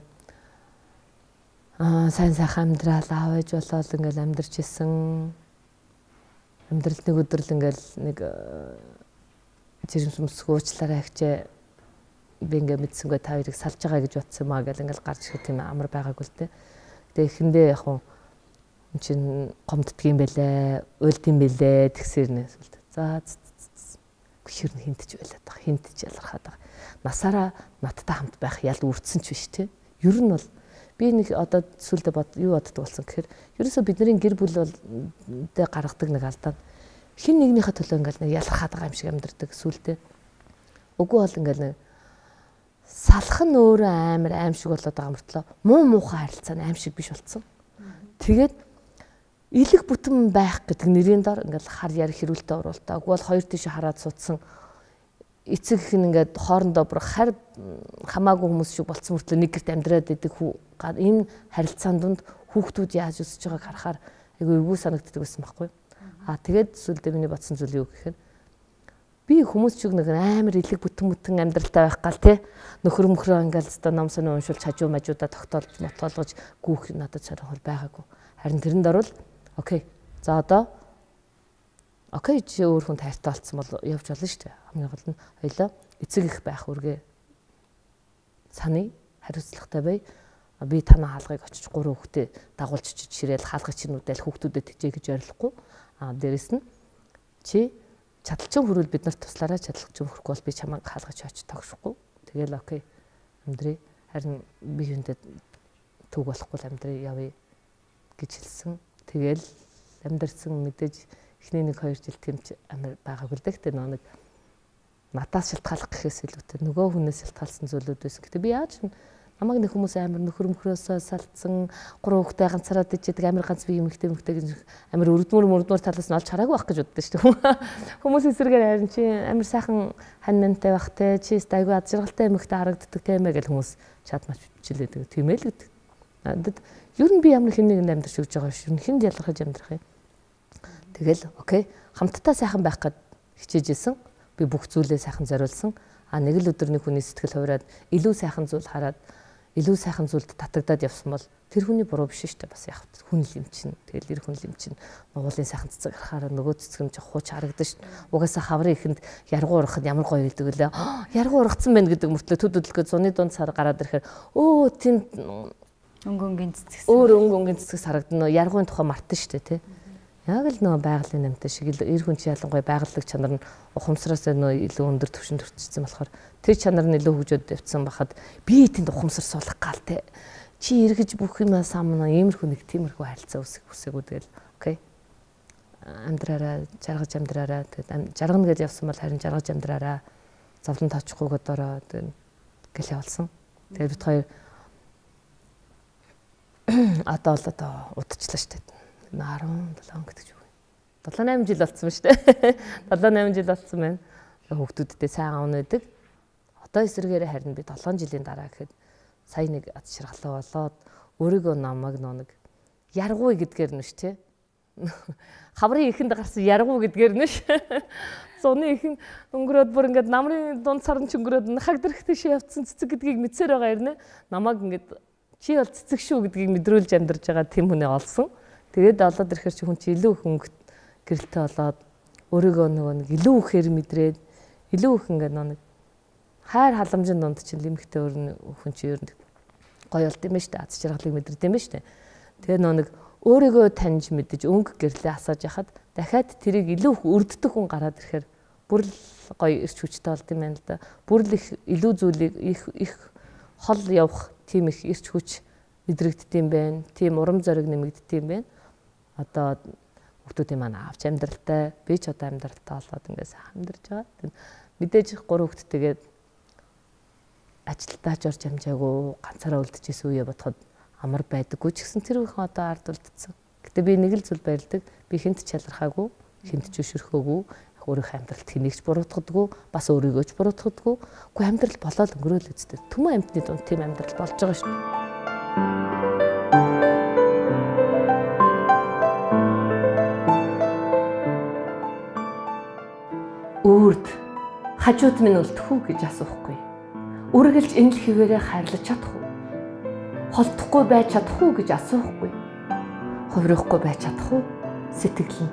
сайн сайхан амьдрал аав ээж болоод ингээд амьдарч исэн. Амьдрал нэг өдөр л ингээд нэг жирэмс уучлаарай хичээ би ингээ мэдсэнгүй та хоёрыг салж байгаа гэж бодсон маа гэл ингээл гарч ирэх тийм амар байгаагүй л те. Тэгээ эхэндээ яг хуу эн чин гомддгийм байлаа, уйлдсан байлаа тэгсэрнэ. За гүшэр нь хинтж байлаад байгаа. Хинтж ялархаад байгаа. Насаараа надтай хамт байх ял үрдсэн ч биш те. Ер нь бол би нэг одоо сүлдө юу боддог болсон гэхээр ерөөсөө бидний гэр бүл бол дэ гаргадаг нэг алдаа. Хин нэгнийхээ төлөө ингээл нэг ялархаад байгаа юм шиг амьдэрдэг сүлдө. Үгүй бол ингээл нэг салах нь өөрөө амар аим шиг болоод байгаа мөртлөө муу муухай харилцаа аим шиг биш болцсон. Тэгээд илэг бүтэн байх гэдэг нэрийн дор ингээл хар ярих хэрүүлтэй оруултаа. Үгүй бол хоёр тийш хараад суудсан эцэг их нь ингээд хоорондоо бүр харь хамаагүй хүмүүс шиг болцсон мөртлөө нэг гэрт амьдраад идэг энэ харилцаан донд хүүхдүүд яаж өсөж байгааг харахаар айгүй эвгүй санагддаг байсан байхгүй. Тэгээд сүлдээ миний бодсон зүйл юу гэхээр би хүмүүс чиг нэг амар илэг бүтэн амьдралтай байх гал те нөхөр мөхрөө ингээл өстө ном сони уншуулж хажуу мажуудаа тогтоолж мотоолгож гүүх надад сонирхол байгаагүй. Харин тэрэнд орвол окей. За одоо окей чи өөр хүн тайртай болцсон бол явж болно шүү дээ. Хамгийн гол нь хоёлоо эцэг их байх үргээ саны хариуцлагатай бай. Би танаа хаалгыг очиж 3 хүүхдээ дагуулж чиж ширээл хаалгыг чинь үдэл хүүхдүүдэд тижээ гэж ярилахгүй. Дээрэс нь чи чадалчин хүрвэл бид нарт туслаарай, чадалчин хүрхгүй бол би чамайг хаалгаж очиж тогшихгүй. Тэгэл окей. Амьдрий. Харин би юундээ төг болохгүй амьдрий явъя гэж хэлсэн. Тэгэл амьдэрсэн мэдээж эхний 1-2 жил тэмч амар байгаагүй л дээ. Гэтэ нэг надаас шалтгааллах гэхээс илүүтэй нөгөө хүнээс шалтгаалсан зүйлүүд байсан. Гэтэ би яаж намайг нэг хүмүүс амар нөхөр мөхрөөсөө салцсан 3 хүүхдээ ганцаараа дижээдэг амар ганц би эмэгтэй гэж амар өрдмөр талаас нь олж хараагүй байх гэж боддоо шүү дээ. Хүмүүс эсрэгээр харин чи амар сайхан ханнантай байх те чи айгүй ад жаргалтай эмэгтэй харагддаг те мэ гэж хүмүүс чад мач бичлээдэг тийм ээ л гэдэг. Надад ер нь би ямар хэн нэгэнд амьдарч өгч байгаа шүү. Хүнд ялгархаж амьдрах юм. Тэгэл окей хамтдаа сайхан байх гээд хичээжсэн. Би бүх зүйлээ сайхан зориулсан. Нэг л өдөр нэг хүний сэтгэл хувраад илүү сайхан зүйл хараад илүү сайхан зүйлд татагдаад явсан бол тэр хүний буруу биш шүү дээ. Бас яг хүн л юм чинь. Тэгэл эр хүн л юм чинь. Уулын сайхан цэцэг харахаараа нөгөө цэцэг нь жоох хууч харагдаж шүү. Угаасаа хаврын ихэнд яргуу урахад ямар гоё хэлдэг лээ. Яргуу урагцсан байна гэдэг мөртлөө төдөдлгөө зуны дунд сар гараад ирэхээр өө тэнд өнгөнгийн цэцэг. Өөр өнгөнгийн цэцэг харагдана. Яргууны тухай мартсан шүү дээ, тий. Яг л нөгөө байгалийн намтай шиг эр хүн чи ялангуяа байгаль чанар нь ухамсараас нөгөө илүү өндөр түвшинд төрчихсөн болохоор тэр чанар нь илүү хөгжөөд явцсан бахад би тэнд ухамсар суулгах гал те чи эргэж бүх юм самна иймэрхүү нэг тиймэрхүү харилцаа үсээгүү тэгэл окей амьдраараа жаргаж амьдраараа тэгээд жаргана гэж явсан бол харин жаргаж амьдраараа зовлон тоочихгүй гэдороо тэгээд гэл явуулсан. Тэгээд бид хоёр одоо удчихлаа шүү дээ. 17 гэдэг юу. 7-8 жил болсон шүү дээ. 7-8 жил болсон байна. Хүүхдүүдтэй сайн аав нэдэг. Одоо эсэргээрээ харин би 7 жилийн дараа гэхэд сая нэг ад ширгалаа болоод өөрийгөө намайг нэг яргуй гэдгээр нүш тий. Хаврын ихэнд гарсан яргуй гэдгээр нүш. Зуны ихэн өнгөрөөд бүр ингээд намрын дунд сарн ч өнгөрөөд хаг дэрхтэй ши явцсан цэцэг гэдгийг мэдсээр байгаа юм нэ. Намайг ингээд чи бол цэцэг шүү гэдгийг мэдрүүлж амьдарч байгаа тийм хүнээ олсон. Тэгээд олоод ирэхээр чи хүн чи илүү их өнгөт гэрэлтэй болоод өөрийгөө нөгөө нэг илүү ихээр мэдрээд илүү их ингээд нэг хайр халамжийн дунд чинь лимхтэй хүн чи ер нь гоё болт юм ба штэ аз жаргалыг мэдэрд юм ба штэ. Тэгээ нөгөө нэг өөрийгөө таньж мэдэж өнгө гэрлээ асааж яхад дахиад тэрийг илүү их өрддөг хүн гараад ирэхээр бүр л гоё ирч хүчтэй болд юм байна л да. Бүр л их илүү зүйлийг их хол явах тийм их ирч хүч мэдрэгддэм байна. Тийм урам зориг нэмэгддэм байна. Одоо хүүхдүүдийн маань авч амьдралтай би ч одоо амьдралтай болоод ингээс амьдарч байгаа. Мэдээж 3 хүүхдтэйгээд ажилдаа ч орж амжаагүй ганцаараа үлдчихсэн үе бодоход амар байдаггүй ч гэсэн тэр их одоо ард үлдсэн. Гэтэ би нэг л зүйл баярлдаг. Би хинт ч ялархаагүй, хинт ч өшөрхөөгүй, өөрийнхөө амьдралд хэнийгч буруутгадаггүй, бас өөрийгөө ч буруутгадаггүй. Гэхдээ амьдрал болоод өнгөрөөл үсттэй. Түмэн амьтны дунд тийм амьдрал болж байгаа шүү. Үрд хажууд минь үлдэх үү гэж асуухгүй. Үргэлж энэ л хിവэрээ хайрлаж чадах уу? Холдохгүй байж чадах уу гэж асуухгүй. Хувирахгүй байж чадах уу? Сэтгэл нь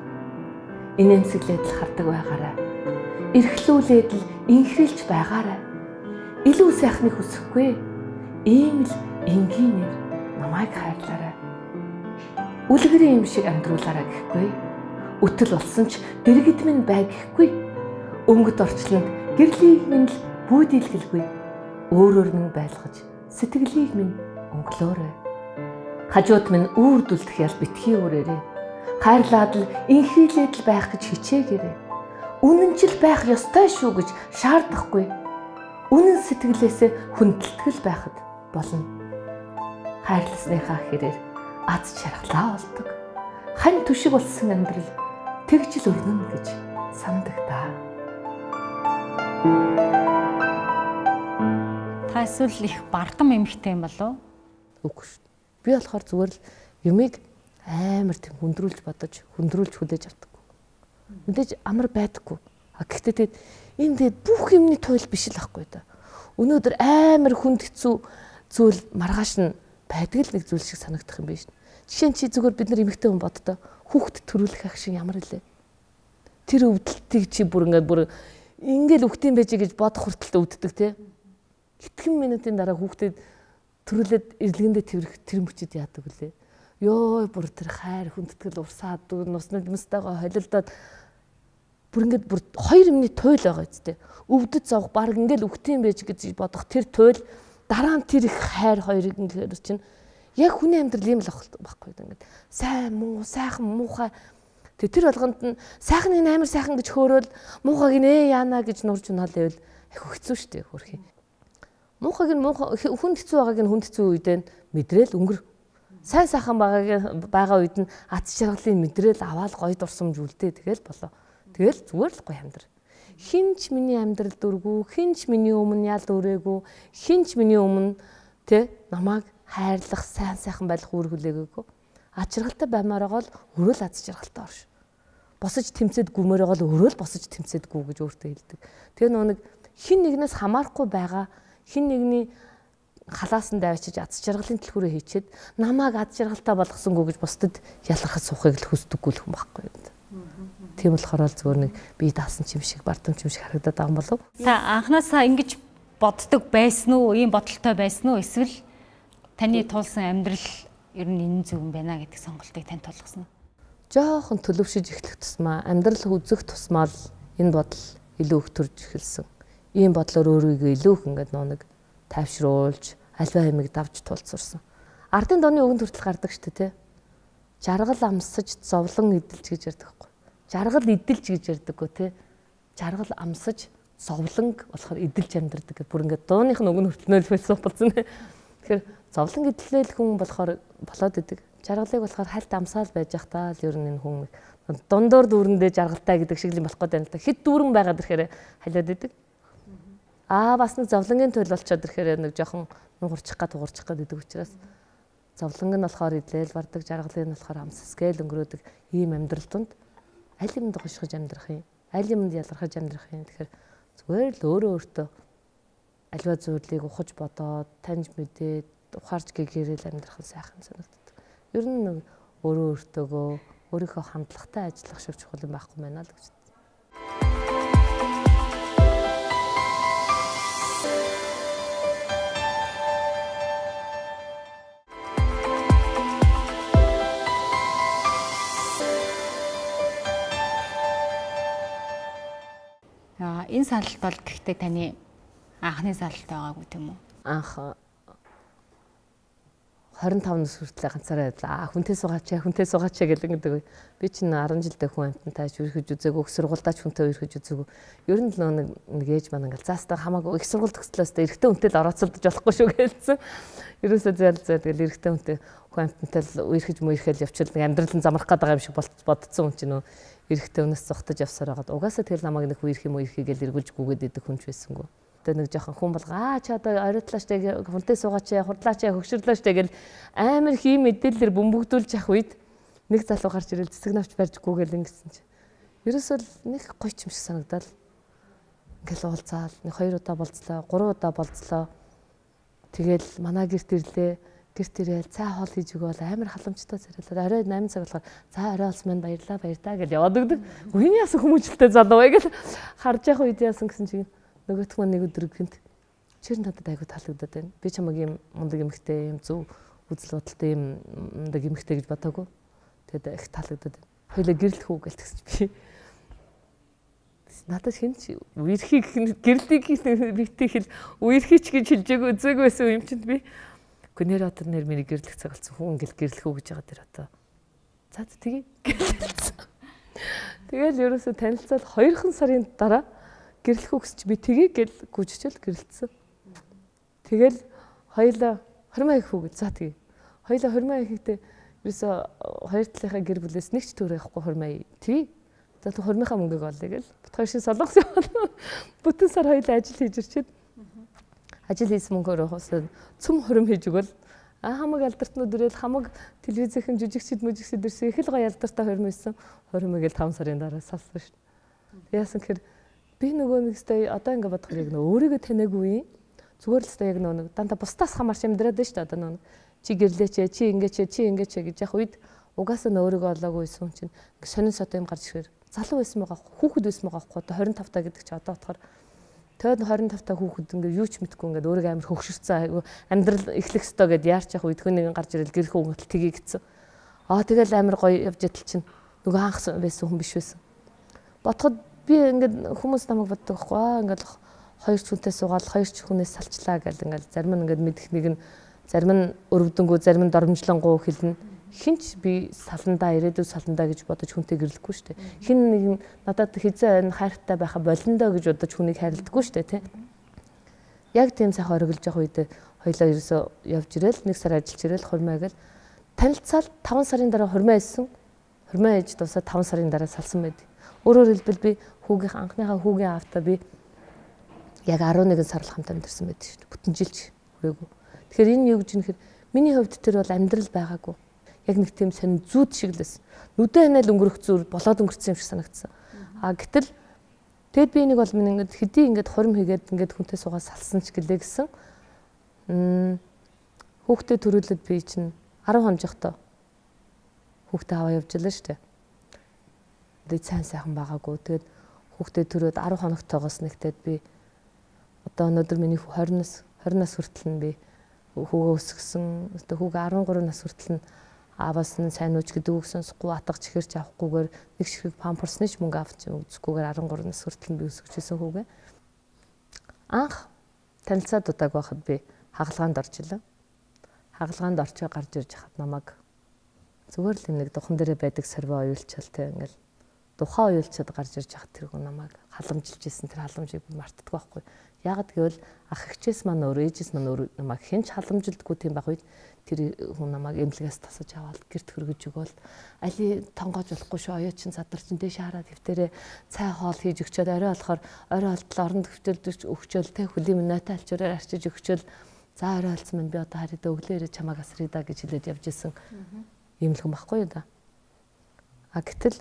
инээмсэглээд л хардаг байгаарай. Эрхлүүлээд л инхрэлж байгаарай. Илүү сайхныг хүсэхгүй. Ийм л энгийнээр намайг хайрлаарай. Үлгэрийн юм шиг амьдруулаарай гэхгүй. Өтөл болсон ч дэргэд минь бай гэхгүй. Өнгөт орчлонд гэрлийг минь л бүйдэлгэлгүй. Өөрөөр минь байлгаж сэтгэлийг минь өнгөлөөрэй. Хажууд минь үүрдүүлдэх ял битгий өрөөрэй. Хайрлаад л инхрийлээд л байх гэж хичээгээрэй. Үнэнчил байх ёстой шүү гэж шаардахгүй. Үнэн сэтгэлээсээ хүндлэтгэл байхад болно. Хайрласныхаа хэрээр аз жаргалаа олдог. Хань түшиг болсон амьдрал тэгж л өрнөн гэж сандаг даа. Та эсвэл их бардам эмэгтэй юм болов? Үгүй шүү. Би болохоор зүгээр л юмыг амар тийм хүндрүүлж бодож, хүндрүүлж хүлээж авдаггүй. Мэдээж амар байдаггүй. Гэхдээ тэгээд энэ тэгээд бүх юмны туйл биш л ахгүй да. Өнөөдөр амар хүнд хэцүү зүйл маргааш нь байдаг л нэг зүйл шиг санагдах юм биш. Жишээ нь чи зүгээр бид нар эмэгтэй хүн боддоо хүүхд төрүүлэх ах шиг ямар илээ. Тэр өвдөлтийг чи бүр ингээл үхтийн байж гэж бодох хүртэл өвддөг те. Хэдхэн минутын дараа хүүхдэд төрүүлээд эрлэгэндээ тэрх тэр мөчөд яадаг үлээ. Ёо бүр тэр хайр хүндэтгэл урсаад нусны мстайгаа холилдоод бүр ингээд бүр хоёр юмны туйл байгаа үстэй. Өвдөж зовх баг ингээл үхтийн байж гэж бодох тэр туйл дараа нь тэр их хайр хоёрыг ингээд чинь яг хүний амьдрал ийм л багхгүй ингээд сайн муу сайхан муухай тэр болгонд нь сайхныг амар сайхан гэж хөөрөөл муухайг нэ яана гэж нурж унаал байвал их хэцүү шттэ хөрхий. Муухайг нь муухай хүнд хэцүү байгааг нь хүнд хэцүү үед нь мэдрээл өнгөр. Сайн сайхан байгаа үед нь аз жаргалын мэдрээл аваад гоё дурсамж үлдээ тэгэл болоо. Тэгэл зүгээр л гоё амьдрал. Хинч миний амьдрал дурггүй, хинч миний өмнө ял өрөөгөө, хинч миний өмнө намайг хайрлах, сайн сайхан байх үр хүлээгээгүй. Аз жаргалтай баймаар байгаа л өөрөө л аз жаргалтай орш. Босож тэмцээд гүмээр байгаа л өөрөө л босож тэмцээдгүй гэж өөртөө хэлдэг. Тэгээ нэг хин нэгнээс хамаарахгүй байгаа хин нэгний халаасан давчиж аз жаргалын төлхөөрөө хийчихэд намайг аз жаргалтай болгосонгүй гэж бусдад ялгархад суухыг л хүсдэггүй л хүн байхгүй юм. Тийм болохоор л зүгээр нэг бие даасан ч юм шиг бардам ч юм шиг харагдаад байгаа юм болов. Та анханасаа ингэж боддог байсан уу? Ийм бодолтой байсан уу? Эсвэл таны тулсан амьдрал ер нь энэ зөв юм байна гэдэг сонголтыг тань тулгасан уу? Жохон төлөвшөж эхлэх тусмаа амьдрал үзэх тусмаа л энэ бодол илүү их төрж эхэлсэн. Ийм бодлоор өөрийгөө илүү их ингээд нэг тайвшруулж альва хэмиг давж тулцурсан. Ардын дооны өгөн хүртэл гардаг шүү дээ, тэ. Жаргал амсаж зовлон эдэлж гэж ярьдаг байхгүй. Жаргал эдэлж гэж ярьдаггүй, тэ. Жаргал амсаж зовлон болохоор эдэлж амьдардаг гэх бүр ингээд дууных нь өгөн хүртэл философи болсон. Тэгэхээр зовлон эдлээл хүн болохоор болоод идэг. Жаргалыг болохоор хальт амсаал байж захтаа л ер нь энэ хүн дундуур дүүрэндээ жаргалтай гэдэг шиг л болох гэдэг юм л да. Хэд дүүрэн байгаад ирэхээр халиад идэг. Бас нэг зовлонгийн туйл болчиход ирэхээр нэг жоохон нуурчих гэдэг учраас зовлонг нь болохоор идлээл бардаг, жаргалыг нь болохоор амсас гээл өнгөрөөдөг ийм амьдрал донд аль юмд гошгож амьдрах юм, аль юмд ялгархаж амьдрах юм. Тэгэхээр зүгээр л өөртөө альва зүйлийг ухаж бодоод таньж мэдээд ухаарч гэгэрэл амьдрах нь сайхан санагддаг. Ер нь нэг өөртөөгөө өөрийнхөө хандлагатай ажиллах шиг чухал юм байхгүй байна л гэж. Энэ саналт бол гэхдээ таны анхны саналт байгаагүй тийм үү? Анх 25 нас хүртэл ганцаараа байдлаа. Хүнтэй суугаач гэдэг ингэдэг. Би чинь 10 жилдээ хүн амтантай үргэлж үзээгүй, их сургуульдаач хүнтэй үргэлж үзээгүй. Ер нь л нэг ээж маань ингээл заастаа хамаагүй их сургууль төгслөөс эрэгтэй хүнтэй л орооцолдож болохгүй шүү гэлсэн. Ерөөсөө зээл тэгэл эрэгтэй хүнтэй хүн амтантай л үерхэж мөөрхөл явчихвал нэг амьдрал нь замрах гээд байгаа юм шиг бодцсон хүн чинь нөө эрэгтэй хүнээс зогтож явсаар байгаад угаасаа тэгэл намайг нэг үерх юм үерхийгээл эргүүлж гүгээд идэг хүн ч байсангүй. Тэгээ нэг жоохон хүн болгоо чи одоо оройлааштай хүнтэй суугаач хурдлаач хөгшөрлөөч тэгэл амар хийм мэдээлэлэр бөмбөгдүүлж явах үед нэг залуу гарч ирэл цэцэг навч барьж гүгээл ингэсэн чи ерөөсөө нэг гоё ч юм шиг санагдал ингээл уулзаал нэг 2 удаа болцлоо 3 удаа болцлоо тэгэл манай гэрт ирлээ гэрт ирээл цай хоол хийж өгөөл амар халамжтай царайлаад орой 8 цаг болохоор за орой олс маань баярлаа гэж яваад өгдөг. Үний яасан хүмүүжлтэй залуу бай гэл харж явах үед яасан гэсэн чинь нөгөөх маань нэг өдөр гинт Чир надад айгу таалагдаад байна. Би чамайг юм мундаг эмэгтэй, юм зөв үзэл бодолтой юм мундаг эмэгтэй гэж бодоагүй. Тэгээд их таалагдаад байна. Хоёлаа гэрлэх үү гэлтгсэж би. Надад хэн ч үерхийг гэрлийг битгий хэл үерхийч гэж хэлжээгүй үзээгүй байсан юм чинь би. Гэхдээ нэр одоо нэр миний гэрлэх цаг болсон хүн ингээл гэрлэх үү гэж байгаа дэр одоо. За тэгээ. Тэгэл ерөөсө танилцаад 2 сарын дараа гэрлэх үг гэж би тгий гэл гүжчихэл гэрлэлсэн. Тэгэл хоёлаа хормоо их үг. За тгий. Хоёлаа хормоо ихэхдээ ерөөсө хоёр талынхаа гэр бүлээс нэг ч төр явахгүй хормоо тгий. За тэг хормынхаа мөнгөг олъё гэл. Бут хоёр шиг солонгос яваа. Бүтэн сар хоёлаа ажил хийж ирчихэд. Ажил хийсэн мөнгөөр хоосод цөм хором хийж өгвөл хамаг алдартнууд ирэл хамаг телевизийнхэн жижигчд мүжигчд ирсэн их л гоё алдартай хором байсан. Хормыг л 5 сарын дараа салсан шүү дээ. Яасан гэхээр би нөгөө нэг сте одоо ингэ бодохоор яг нөгөө өөрийгөө таниагүй зүгээр л сте яг нөгөө дандаа бусдаас хамаарч амьдраад байна шүү дээ. Одоо нөгөө чи гэрлээч чи ингэч гэж яг үед угаасаа өөрийгөө олоогүй юм чинь сонин сот юм гарч ирэхээр залуу байсан байгаа хүүхэд байсан байгаа хөө 25 та гэдэг чи одоо болохоор тэгээд 25 та хүүхэд ингээ юу ч мэдгүй ингээ өөрийгөө амар хөгшөрцөн амьдрал эхлэх ёстой гэд яарч явах үед хүн гарч ирэл гэрх өнгөтл тгий гэсэн. Тэгэл амар гоё явж ятал чинь нөгөө анх байсан хүн биш байсан. Бодоход би ингээд хүмүүс намайг боддог байхгүй ингээд хоёр ч хүнтэй суугаад хоёр ч хүнээс салчлаа гэл ингээд зарим нь ингээд мэдэх нэг нь зарим нь өрөвдөнгөө зарим нь доромжлонгоо хэлнэ. Хинч би саландаа ирээдүйн саландаа гэж бодож хүнтэй гэрлэхгүй шүү дээ. Хин нэг надад хизээ энэ хайртай байха болондоо гэж бодож хүнийг хайрладаггүй шүү дээ, тий. Яг тийм сайхан ориглож явах үед хоёлаа ерөөсөө явж ирэл 1 сар ажиллаж ирэл хурмаа гэл танилцал 5 сарын дараа хурмаа исэн. Хурмаа ээж дуусаад 5 сарын дараа салсан байд. Өөрөөр хэлбэл би хүүгийн анхныхаа хүүгийн аавтаа би яг 11 сар л хамт амьдэрсэн байд шүү дээ. Бүтэн жилч хүрээгүй. Тэгэхээр энэ юу гэж нэхэр миний хувьд тэр бол амьдрал байгаагүй. Яг нэг тийм сонь зүүд шиг лээс. Нүдэн ханаад өнгөрөх зүр болоод өнгөрсөн юм шиг санагдсан. Гэтэл тэгэд би нэг бол минь ингээд хэдий ингээд хурим хийгээд ингээд хүнтэй суугаад салсан ч гэлээ гэсэн. Хүүхдээ төрүүлээд би чинь 10 хоногтой хүүхдээ аваа явж илаа шүү дээ. Тэгээд сайн байгаагүй. Тэгээд хүүхдээ төрөөд 10 хоногтойгоос нэгтээд би одоо өнөөдөр миний 20 нас хүртэл нь би хүүгээ өсгсөн. Тэгээд хүүгээ 13 нас хүртэл нь аваас нь сайн ууч гэдэг үг сонсохгүй атгах чихэрч авахгүйгээр нэг ширхэг памперсны ч мөнгө авч үзэхгүйгээр 13 нас хүртэл би өсгөжсэн хүүгээ. Анх танилцаад удааг байхад би хагалгаанд орж илаа. Хагалгаанд орчоо гарч ирж хахад намайг зүгээр л нэг духан дээрээ байдаг сорвоо уйлчаал те ингээл тухайн уйлчаад гарч ирж хахад тэр хүн намайг халамжилж исэн тэр халамжийг би мартдаг байхгүй. Яг гэвэл ах эгчээс маань өөр ээжээс маань өөр намайг хэн ч халамжилдаггүй тийм байх үед тэр хүн намайг эмнэлгээс тасаж аваад гэрт хөргөж өгөөл али тонгоож болохгүй шүү оё чин задар чин дэше хараад хэвтэрээ цай хоол хийж өгчөөд орой болохоор орой олтол оронд хөвтөлдөж өгчөөл те хөлийн минотой алчураар арчиж өгчөөл за орой олцсон минь би одоо харидаа өглөө ирээ чамайг асрая да гэж хэлээд явж исэн юм л хүн байхгүй юу да. Гэтэл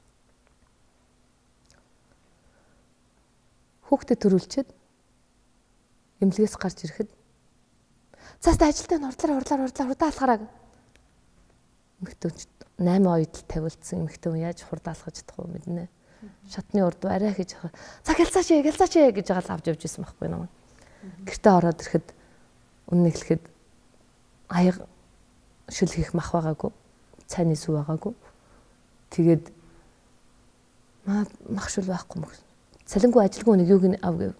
хүүхдээ төрүүлчихэд эмнэлгээс гарч ирэхэд цаастаа ажилтаа урлаар хурдаалахараа эмэгтэй 8 оёд тавилдсан эмэгтэй хүн яаж хурдаалахж чадах вэ мэднэ. Шатны урд арай хийж за гэлцаач гэж байгаа л авч явж исэн байхгүй намайг. Гэртээ ороод ирэхэд үнэн хэлэхэд аяга шүл хийх мах байгаагүй. Цайны сүв байгаагүй. Тэгээд мах шүл байхгүй мөх. Салингүй ажилгүй нэг юуг ав гэв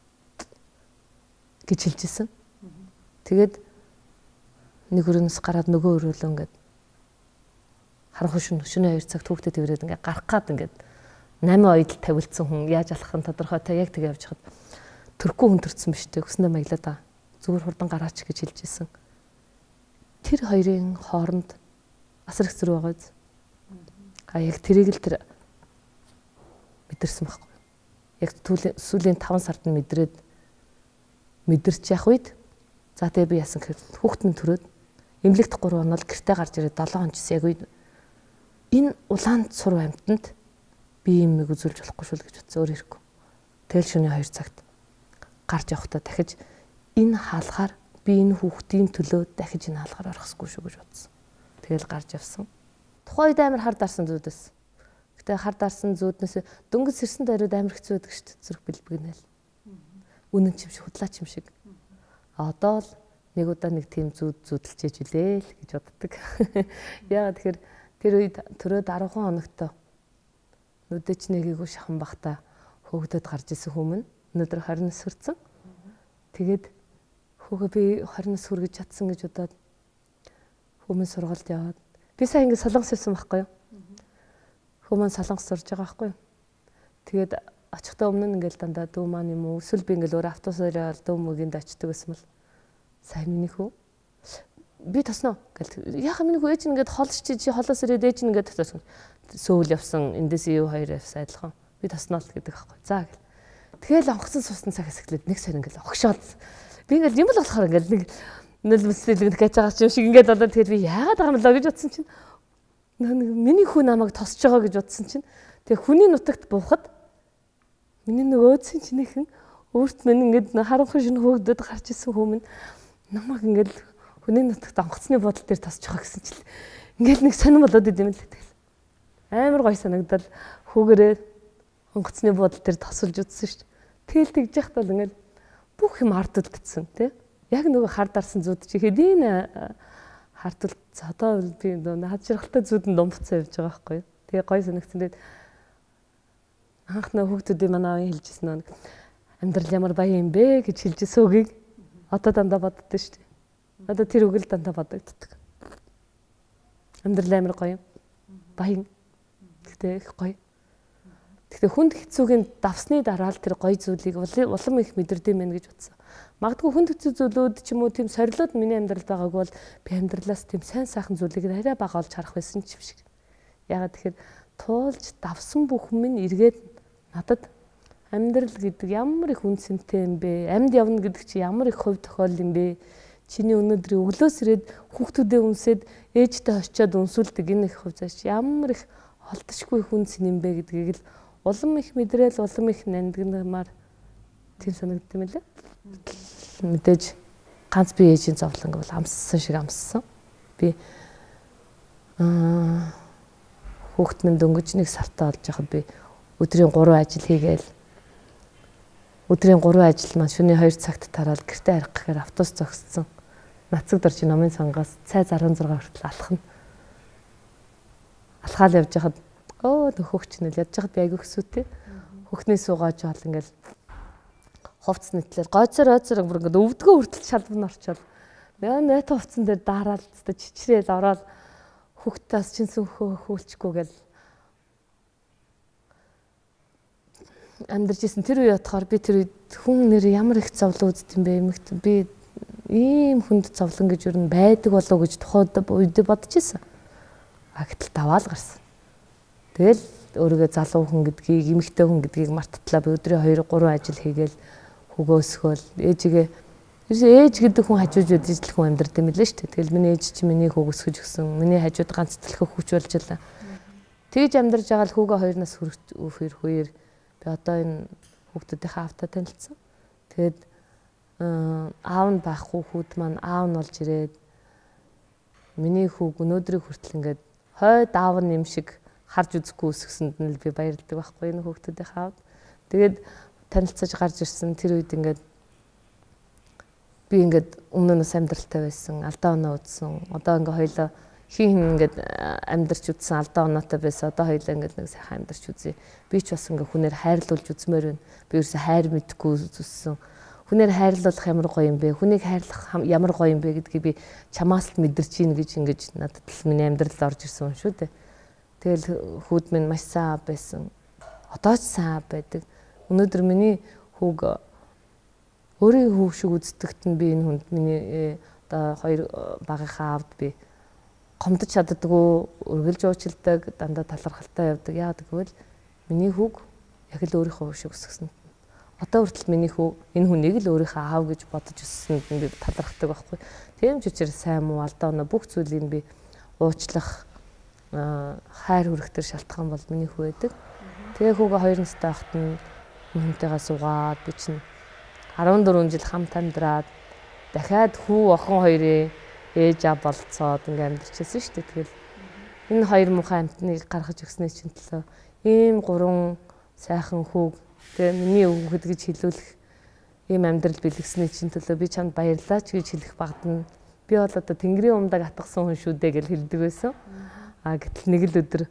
гэж хэлжсэн. Тэгээд нэг өрөөс гараад нөгөө өрөөлөө ингээд харанхуй шөнө 2 цагт хүүхдэд тэрвэрэд ингээд гарах гад ингээд 8 оёд тавилдсан хүн яаж алах нь тодорхойтой яг тэгээ явж хад төрөхгүй хүн төрсөн биш дээ хүснээ маялаад байгаа. Зүгээр хурдан гараач гэж хэлжсэн. Тэр хоёрын хооронд асар их зүрх байгааз. Яг тэрийг л тэр мэдэрсэн байхгүй. Яг сүүлийн 5 сард нь мэдэрч явах үед за тэгээ би яасан гэхээр хүүхэд минь төрөөд эмнэлэгт 3 онол гэртээ гарч ирээд 7 хоног яг үед энэ улаан цур амьтанд би юм нэг үзүүлж болохгүй шүү л гэж бодсон өөр ирэхгүй. Тэгэл шөнийн 2 цагт гарч явахдаа дахиж энэ хаалгаар би энэ хүүхдийн төлөө дахиж энэ хаалгаар орохсгүй шүү гэж бодсон. Тэгэл гарч явсан. Тухайн үед амар хар дарсан зүуд байсан. Гэтэ хар дарсан зүуднээс дөнгөж сэрсэн дайрууд амар хэцүү байдаг шүү дээ. Зүрх бэлбгэнэл. Үнэн чим шиг, худлаа чим шиг. Одоо л нэг удаа нэг тийм зүудэлчээж үлээ л гэж боддог. Яагаад тэгэхээр тэр үед төрөөд 10 хоногт нүдэж нэгээгүй шахан бахта хөөгдөд гарч исэн хүмүүс өнөөдөр 29 хүрсэн. Тэгээд хүүгээ би 29 хүргэж чадсан гэж удаад хүмүүс сургалт яваад би сайн ингэ солонгос явсан байхгүй юу? Хүмүүс солонгос сурж байгаа байхгүй юу? Тэгээд очихдоо өмнө нь ингээл дандаа дүү маань юм уу эсвэл би ингээл өөр автобусаар яваад дүү мөгийн очдөг гэсэн мэл сайн миний хүү би таснаа гэл яхаа миний хүү ээж ингээд холш чи холоос ирээд ээж ингээд тассан сөүл явсан эндээс юу хоёр явсан адилхан би таснаа л гэдэг байхгүй за гэл тэгэл онгоцсон сусны цагаас эхлээд нэг сар ингээд огшоод би ингээд юм л болохоор ингээд нэг нөлмөсөлгөнд гэж байгаа юм шиг ингээд одоо тэгээд би яагаад байгаа юм лөө гэж бодсон чинь миний хүү намайг тосч байгаа гэж бодсон чинь тэгээ хүний нутагт буухад миний нөгөөдсөн чинийхэн өөрт минь ингээд харанхуй шинэ хөөгдөд гарч исэн хүмүүс намайг ингээд хүний нутагт онгоцны бодол дээр тосч байгаа гэсэн чил ингээд нэг сонирн болоод идэм л тэгэл амар гоё санагдал хүүгээрээ онгоцны бодол дээр тосолж үзсэн шүү дээ тэгэл тэгж яхад бол ингээд бүх юм ард үлдсэн тий яг нөгөө хар дарсан зүуд чихээд энэ харт үлдсэн одоо би наад жаргалтай зүуд нь думбцсан явж байгаа байхгүй юу тэгээ гоё санагдсан тэгээд анхны хүүхдүүдийн манай хэлжсэн нэг амьдрал ямар баян юм бэ гэж хэлжсэн үгийг одоо дандаа боддоо шүү дээ. Одоо тэр үг л дандаа бодогддог. Амьдрал амар гоё юм. Баян. Гэтэ их гоё. Гэтэ хүнд хэцүүгийн давсны дараа л тэр гоё зүйлийг улам их мэдэрдэм байх гэж бодсон. Магадгүй хүнд хэцүү зүйлүүд ч юм уу тийм сорилууд миний амьдралд байгаагүй бол би амьдралаас тийм сайн сайхан зүйлийг арай бага олж харах байсан ч юм шиг. Ягаад тэгэхээр туулж давсан бүх юм эргээд надад амьдрал гэдэг ямар их үнцэнтэй юм бэ? Амьд явна гэдэг чи ямар их хувь тохиол юм бэ? Чиний өнөөдрийн өглөөс ирээд хүүхдүүдээ үнсээд ээжтэй очиод үнсүүлдэг энэ их хувь зааш ямар их олдошгүй их үнцэн юм бэ гэдгийг л улам их мэдрээл улам их нандинамаар тийм санагдсан юм лээ. Мэдээж ганц би ээжийн зовлонг бол амссан шиг амссан. Би хүүхд минь дөнгөж нэг сартаа олж яхад би өдрийн 3 ажил хийгээл өдрийн 3 ажил маань шөнийн 2 цагт тараад гэртээ харих гэхээр автобус зогссон. Нацаг дорж номын сангаас цайз 16 хүртэл алхна. Алхаал явж хахад нөхөгч нь л явж хахад би айгүй хөсөөтэй. Хөхний суугааж бол ингээл хувцс нэтлэр гойцоор бүр ингээд өвдгөө хүртэл шалбар орчоод нэт хувцсан дээр дараал чичрээл ороод хөхтөөс чинсэн хөлчихгүй гэл амьдарч исэн тэр үе бодохоор би тэр үед хүн нэр ямар их зовлон үзт юм бэ эмэгт би ийм хүнд зовлон гэж юу н байдаг болов гэж тухайд үед бодож исэн. Гэтэл даваал гарсан. Тэгэл өөрийгөө залуу хүн гэдгийг эмэгтэй хүн гэдгийг марттлаа би өдрийн 2 3 ажил хийгээл хүүгөө өсгөөл ээжигээ ээж гэдэг хүн хажууж үдижл хүн амьдрд юм лээ шүү дээ. Тэгэл миний ээж чи миний хүүг өсгөж өгсөн. Миний хажууд ганц төлхөх хүч болж байлаа. Тэгж амьдарч байгаа л хүүгээ 2 нас хүрэх би одоо энэ хүүхдүүдийнхээ автаа танилцсан. Тэгээд аав нь байхгүй хүүд маань аав нь болж ирээд миний хүүг өнөөдрийг хүртэл ингээд хойд аав нь юм шиг харж үзэхгүй өсгсөнд нь л би баярлдаг байхгүй энэ хүүхдүүдийнхээ аавд. Тэгээд танилцаж гарч ирсэн тэр үед ингээд би ингээд өмнө нь амьдралтай байсан, алдаа оноо үзсэн. Одоо ингээд хоёлоо хин ингээд амьдарч үзсэн алдаа оноотой байсан. Одоо хоёлаа ингээд нэг сайхан амьдарч үзье. Би ч бас ингээд хүнээр хайрлуулж үзмээр байна. Би ерөөсөө хайр мэдгүй зүссэн. Хүнээр хайрлуулах ямар гоё юм бэ? Хүнийг хайрлах ямар гоё юм бэ гэдгийг би чамаас л мэдэрч ийн гэж ингэж надад л миний амьдралд орж ирсэн юм шүү дээ. Тэгэл хүүд минь маш сайн байсан. Одоо ч сайн байдаг. Өнөөдөр миний хүүг өөрийн хүүг шиг үздэгт нь би энэ хүнд миний одоо 2 багийнхаа аавд би гомдож чаддаггүй, өргөлж уучилдаг, дандаа талархалтай явдаг. Яагаад гэвэл миний хүүг яг л өөрийнхөө шиг өсгсөн. Одоо хүртэл миний хүү энэ хүнийг л өөрийнхөө аав гэж бодож өссөнд би талархдаг байхгүй. Тийм ч учраас сайн муу алдаа оноо бүх зүйлийг би уучлах хайр хүрэх шалтгаан бол миний хүү байдаг. Тэгээ хүүгээ 2 настай байхад нь хүнтэйгээ суугаад би чинь 14 жил хамт амьдраад дахиад хүү охин хоёрын ээж аа болцоод ингээм амьдарчсэн шүү дээ. Тэгэл энэ 2 муухай амьтныг гаргаж өгснээ чинь төлөө ийм 3 сайхан хүүг тэгээ миний хүүхэд гэж хэлүүлэх ийм амьдрал бэлгэсний чинь төлөө би чамд баярлалаа ч гэж хэлэх багтана. Би бол одоо Тэнгэрийн умдаг атгсан хүн шүү дээ гэж хэлдэг байсан. Гэтэл нэг л өдөр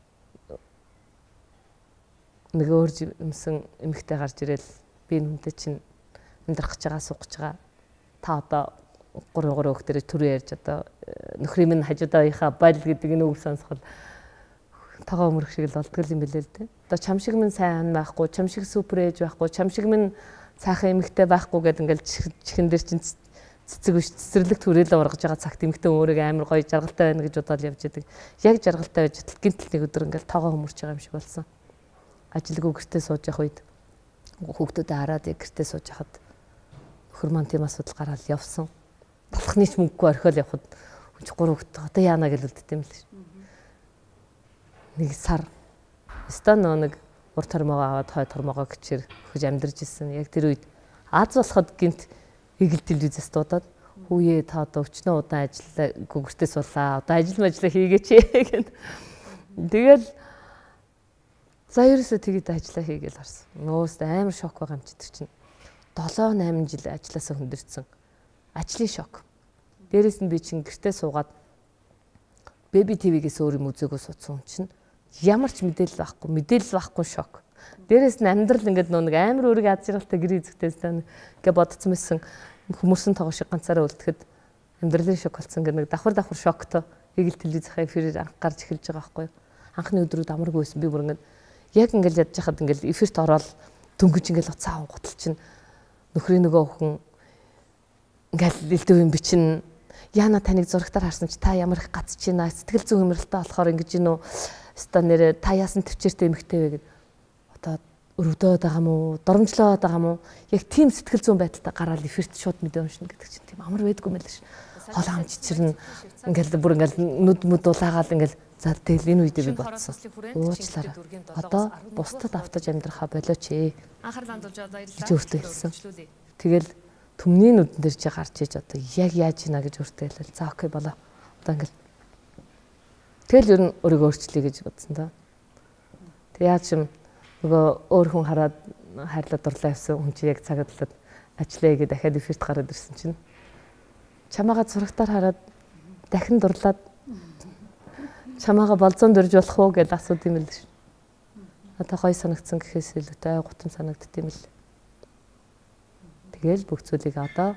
нэг өөр юмсан эмэгтэй гарч ирэл би нүнтэй чинь амьдрах гэж байгаа суух гэж байгаа. Та одоо 3 хүүхдэрээ төрөө ярьж одоо нөхрийн минь хажуудаахаа байдал гэдэг энэ үг сонсоход тагоо өмөрөх шиг л болдгол юм билээ л дээ. Одоо чам шиг минь сайн байхгүй, чам шиг супер ээж байхгүй, чам шиг минь цаахан эмэгтэй байхгүй гэдэг ингээл чихэн дээр чинь цэцэг биш цэцэрлэг түрээлээ ургаж байгаа цагт эмэгтэй өөрийгөө амар гоё жаргалтай байна гэж бодоод явж идэг. Яг жаргалтай байж гинтэл нэг өдөр ингээл тагоо өмөрч байгаа юм шиг болсон. Ажилгүй гэртээ сууж явах үед хүүхдүүдээ хараад яг гэртээ сууж яхад нөхөр маань тийм асуудал гараад явсан. Талхны ч мөнгөгүй орхиол явхад 3 хүүхдээ одоо яана гэж үлддэв юм л ш. Нэг сар стан нэг урт тормоогоо аваад хой тормоогоо гिचэр хөж амьдарч ирсэн. Яг тэр үед аз болоход гинт игэл телевизээс дуудаад хүүе та одоо өчнөө удаан ажиллаа гүгэртээ суулаа. Одоо ажил хийгээч гэд. Тэгэл за ерөөсөө тэгээд ажиллаа хийгээл харсан. Нөөс амар шок байгаа юм чи тэр чинь. 7-8 жил ажилласаа хөндөрцөн. Ажлын шок. Дээрээс нь би чинь гэртээ суугаад Baby TV-гээс өөр юм үзээгөө суудсан хүн чинь ямар ч мэдээлэл байхгүй шок. Дээрээс нь амьдрал ингээд нэг амар өөрийгөө аз жаргалтай гэр эзэгтэйсэн ингээ бодцсон байсан хүмүүсийн тоогоо шиг ганцаараа үлдэхэд амьдралын шок болсон гэх нэг давхар шоктой игэл телевизийн эфирээр анх гарч эхэлж байгаа байхгүй юу. Анхны өдрүүд амаргүй байсан би бүр ингээд яг ингээл ядж хахад ингээл эфирт ороод дөнгөж ингээл уцаа гутал чинь нөхрийн нөгөө хүн ингээл элдв юм бичин яана таныг зурагтаар харсан чи та ямар их гацж байна сэтгэл зүйн хямралтай болохоор ингэж гинөө ста нэрэ та яасан төвчээртэй эмхтэй вэ гэд одоо өрөвдөөд байгаа мó доромжлоод байгаа мó яг тийм сэтгэл зүйн байдалтай гараад эфирт шууд мэдээ уншина гэдэг чинь тийм амар байдгүй мэл ш. Хол хам чичрэн ингээл бүр ингээл нүд улаагаад ингээл за тэгэл энэ үедээ би бодсон. Уучлаарай. Одоо бусдад автаж амьдрахаа болооч ээ. Анхаарлаа хандуулж одоо баярлалаа. Өөртөө хэлсэн. Тэгэл төмний нүдэн дээр чи гарч иж одоо яг яаж ийна гэж өөртөө хэлэл. За окей болоо. Одоо ингээл тэгэл ер нь өөрийгөө өөрчлөе гэж бодсон да. Тэг яаж юм нөгөө өөр хүн хараад хайрлаад дурлаа явсан хүн чи яг цагаад л ажиллая гэж дахиад эфирт гараад ирсэн чинь чамаага зурагтаар хараад дахин дурлаад чамаага болзон дөрж болох уу гэж асууд юм л ш. Одоо гой санагдсан гэхээс илүүтэй гутам санагдд юм л. Тэгэл бүх зүйлийг одоо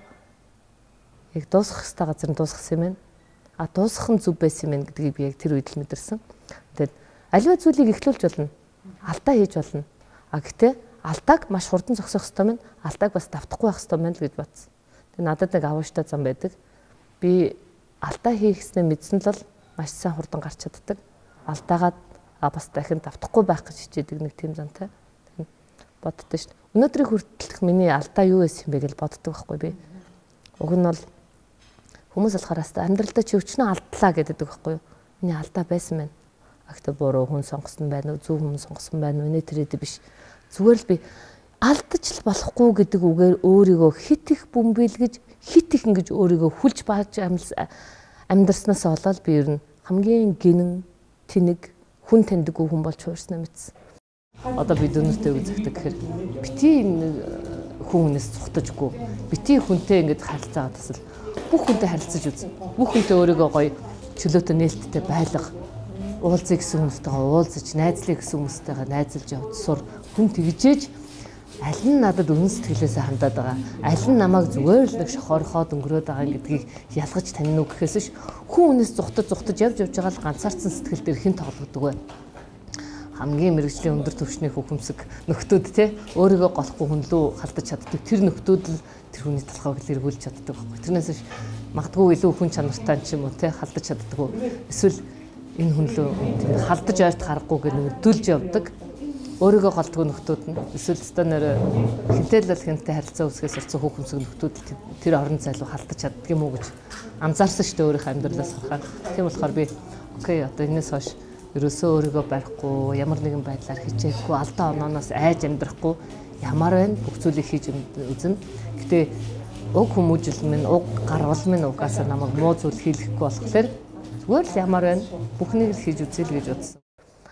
яг дуусгах хэвээр газар нь дуусгасан юм байна. Дуусгах нь зүв байсан юм гэдгийг би яг тэр үед л мэдэрсэн. Тэгэл аливаа зүйлийг эхлүүлж болно. Алдаа хийж болно. Гэхдээ алдааг маш хурдан зогсоох хэрэгтэй байна. Алдааг бас давтахгүй байх хэрэгтэй байна л гэж бодсон. Тэгээ надад нэг авааштай зам байдаг. Би алдаа хийхснээ мэдсэн л маш сайн хурдан гарч чаддаг. Алдаагаад бас дахин давтахгүй байх гэж хичээдэг нэг тийм замтай. Боддоо шүү дээ. Өнөөдрийг хүртэлх миний алдаа юу байсан бэ гэж боддог байхгүй би. Уг нь бол хүмүүс болохоор амьдралдаа чи өчнөө алдлаа гэдэг байхгүй юу? Миний алдаа байсан байна. Гэхдээ буруу хүн сонгосон байна уу, зөв хүн сонгосон байна уу, энэ тэрэд биш. Зүгээр л би алдаж л болохгүй гэдэг үгээр өөрийгөө хит их бөмбөлгөж, хит их ингэж өөрийгөө хүлж бааж амьдрснаас болоод би ер нь хамгийн гинэн тэнэг хүн таньдаггүй хүн болж хуурснаа мэдсэн. Одоо би дөнөртэй үзэгдэг гэхээр бити хүнээс цухтажгүй, бити хүнтэй ингэж харилцаагаа тасал бүх хүнтэй харилцаж үзнэ. Бүх хүнтэй өөрийгөө гоё чөлөөтэй нээлттэй байлга. Уулзъя гэсэн хүмүүстэйгээ уулзаж, найзлая гэсэн хүмүүстэйгээ найзалж явж сур. Хүн тэгжээж аль нь надад үнэн сэтгэлээсээ хандаад байгаа. Аль нь намайг зүгээр л нэг шохорхоод өнгөрөөд байгаа гэдгийг ялгаж таньна уу гэхээс ш хүн үнээс зүхтаж явж байгаа л ганцаарцсан сэтгэл дээр хэн тоглодог вэ? Хамгийн мэрэгжлийн өндөр түвшний хөхөмсөг нөхдүүд те өөрийгөө голохгүй хүн лөө халдаж чаддаг. Тэр нөхдүүд л тэр хүний талхайг л эргүүлж чаддаг байхгүй. Тэрнээс магадгүй илүү хүн чанартай ч юм уу те халдаж чаддаг. Эсвэл энэ хүн лөө тийм халдаж ойрт харахгүй гэж нүдүүлж явдаг. Өөрийгөө голдгоо нөхдүүд нь эсвэл станаар хинтэл хинтэй харилцаа үүсгээс сурцсан хөхөмсөг нөхдүүд тэр орон зайлуу халдаж чаддаг юм уу гэж анзаарсан шүү дээ өөрийнхөө амьдралаас харахаар. Тийм болохоор би окей одоо энэс хойш ерөөсөө өөрийгөө барихгүй ямар нэгэн байдлаар хичээхгүй алдаа онооноос айж амьдрахгүй ямар байна бүх зүйлийг хийж үзнэ. Гэтэ уг хүмүүжил минь уг гарвал минь угаасаа намайг муу зүйл хийлгэхгүй болохоор зүгээр л ямар байна бүхнийг л хийж үзье л гэж бодсон.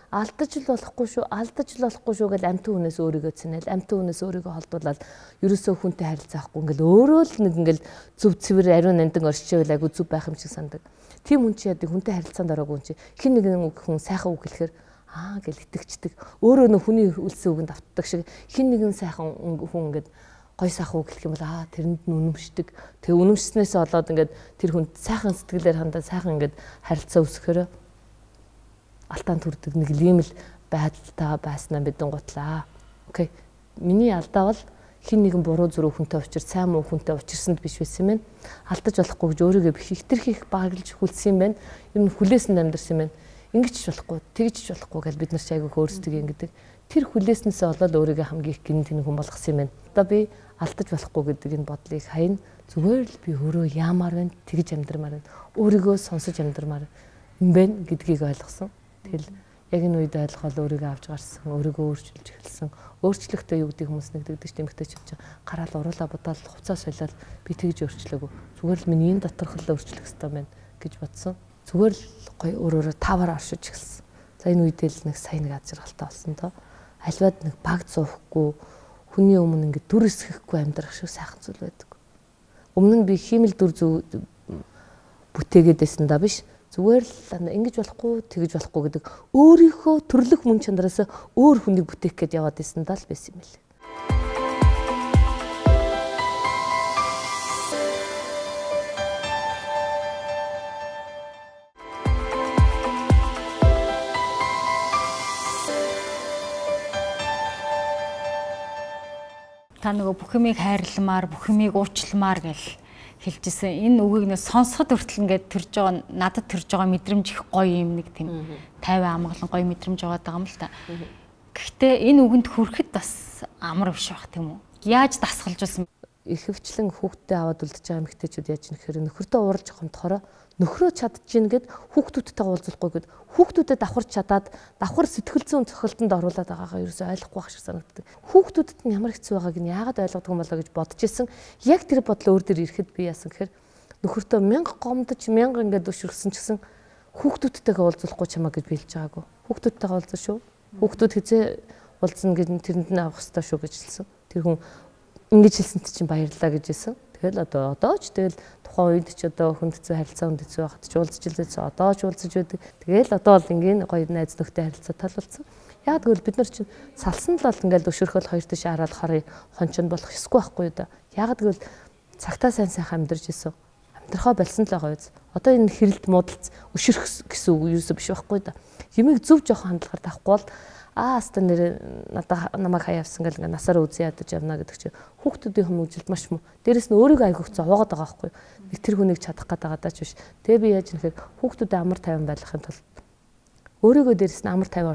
алдаж л болохгүй шүү гэж амтэн хүнээс өөрийгөө цэнэл, амтэн хүнээс өөрийгөө холдуулаад ерөөсөө хүнтэй харилцаахгүй ингээл өөрөө л нэг ингээл зөв цэвэр ариун нандин орчивэл айгу зүв байх юм шиг сандаг. Тийм хүн чи яадаг хүнтэй харилцаанд ороогүй чи хин нэгэн хүн сайхан үг хэлэхээр гэл итгэждэг. Өөрөө нөх хүний үлсэн үгэнд автдаг шиг хин нэгэн сайхан хүн ингээд гой сайхан үг хэлэх юм бол тэрэнд нь үнэмшдэг. Тэгээ үнэмшснээсээ болоод ингээд тэр хүнд сайхан сэтгэлээр хандаа сайхан ингээд харилцаа үүсгэхээр алтаан төрдөг нэг ийм л байдалтай байснаа бидэн гутлаа. Окей. Миний алдаа бол хин нэгэн буруу зүрх хүнтэй учир сайн муу хүнтэй учирсанд биш байсан юм байна. Алдаж болохгүй гэж өөрийгөө хихтэрхийх баглж хүлсэн юм байна. Ер нь хүлээсэнд амьдэрсэн юм байна. Ингэж ч болохгүй, тэгж ч болохгүй гэж бид нар ч айгүй өөрсдөг ингэдэг. Тэр хүлээснээсээ болоод өөрийгөө хамгийн их гин тэн хүн болгосон юм байна. Одоо би алдаж болохгүй гэдэг энэ бодлыг хаяна. Зүгээр л би өөрөө яамаар байна, тэгж амьдрмаар байна. Өөрийгөө сонсож амьдрмаар юм байна гэдгийг ойлгосон. Тэгэл яг энэ үед ойлгоод өөрийгөө авч гарсан, өөрийгөө өөрчилж эхэлсэн. Өөрчлөлтөө юу гэдэг хүмүүс нэгдэгдэж тэмхтэй ч гараал уруулаа бодоод хувцас солиод би тэгж өөрчлөөгүй. Зүгээр л миний энэ доторх л өөрчлөх хэрэгтэй байна гэж бодсон. Зүгээр л гоё өөрөөрөө таваар оршиж эхэлсэн. За энэ үедээ л нэг сайн нэг аз жаргалтай болсон доо. Альваад нэг баг зовхгүй, хүний өмнө ингээд дүр эсгэхгүй амьдрах шиг сайхан зүйл байдаг. Өмнө нь би хиймэл дүр бүтээгээд байсан да биш. Зүгээр л ингэж болохгүй, тэгж болохгүй гэдэг өөрийнхөө төрлөх мөн чанараас өөр хүнийг бүтээх гээд яваад байсан даа л байсан юм лээ. Та нөгөө бүх юмыг хайрламаар, бүх юмыг уучламаар гэл хэлжсэн. Энэ үгийг нэ сонсоход хүртэл ингээд төрж байгаа надад төрж байгаа мэдрэмж их гоё юм нэг тийм 50 амгалан гоё мэдрэмж байгаа даа юм л та. Гэхдээ энэ үгэнд хүрэхэд бас амар биш байх тийм үү? Яаж дасгалжуулсан? Ихэвчлэн хүүхдээ аваад үлдэж байгаа эмэгтэйчүүд яаж нэхэр нөхөртөө уурж хомдохороо нөхрөө чадчихна гэд хүүхдүүдтэйгээ уулзахгүй гэд хүүхдүүдэд давхарч чадаад давхар сэтгэл зүйн цохилтонд оруулаад байгаагаа ерөөсөй ойлгохгүй байх шиг санагддаг. Хүүхдүүдэд нь ямар хэцүү байгааг нь яагаад ойлгодог юм болоо гэж бодож исэн. Яг тэр бодлоо өөр дөр ирэхэд би яасан гэхээр нөхөртөө 1000 гомдож 1000 ингээд өшөрсөн ч гэсэн хүүхдүүдтэйгээ уулзахгүй чамаа гэж биелж байгаагүй. Хүүхдүүдтэйгээ уулзсан шүү. Хүүхдүүд хизээ уулзна гэж тэрэнд нь авах хэрэгтэй шүү гэж хэлсэн. Тэр хүн ингэж хэлсэнт чинь баярлалаа гэж хэлсэн. Тэгэл одоо ч тэгэл тухайн үед ч одоо хүндцэн харилцаа хүндцэн байхад ч уулзж илээсэн одоо ч уулзж байдаг. Тэгэл одоо бол ингийн гоё найз нөхдөй харилцаа талуулсан. Яг тэгвэл бид нар чинь салсан л бол ингээл өшөрхөл хоёр тийш хараад харъя хончонд болох эсгүй байхгүй да. Яг тэгвэл цагтаа сайн сайхан амьдарч исэн. Амьдрахаа болсон л байгаа биз. Одоо энэ хэрэлд муудалц өшөрөх гэсэн үг юу биш байхгүй да. Юмыг зөв жоохон хандлагаар тавихгүй бол аста нэр надаа намайг хаяавсан гэл ингээ насаараа үзье ядаж явна гэдэг чинь хүүхдүүдийн хүмүүжилд маш муу. Дээрэс нь өөрийгөө айгүйх зовоогоод байгаа байхгүй. Нэг тэр хүнийг чадах гэдэг даач биш. Тэгээ би яаж нэхэр хүүхдүүдэд амар тайван байлгахын тулд өөрийгөө дээрэс нь амар тайван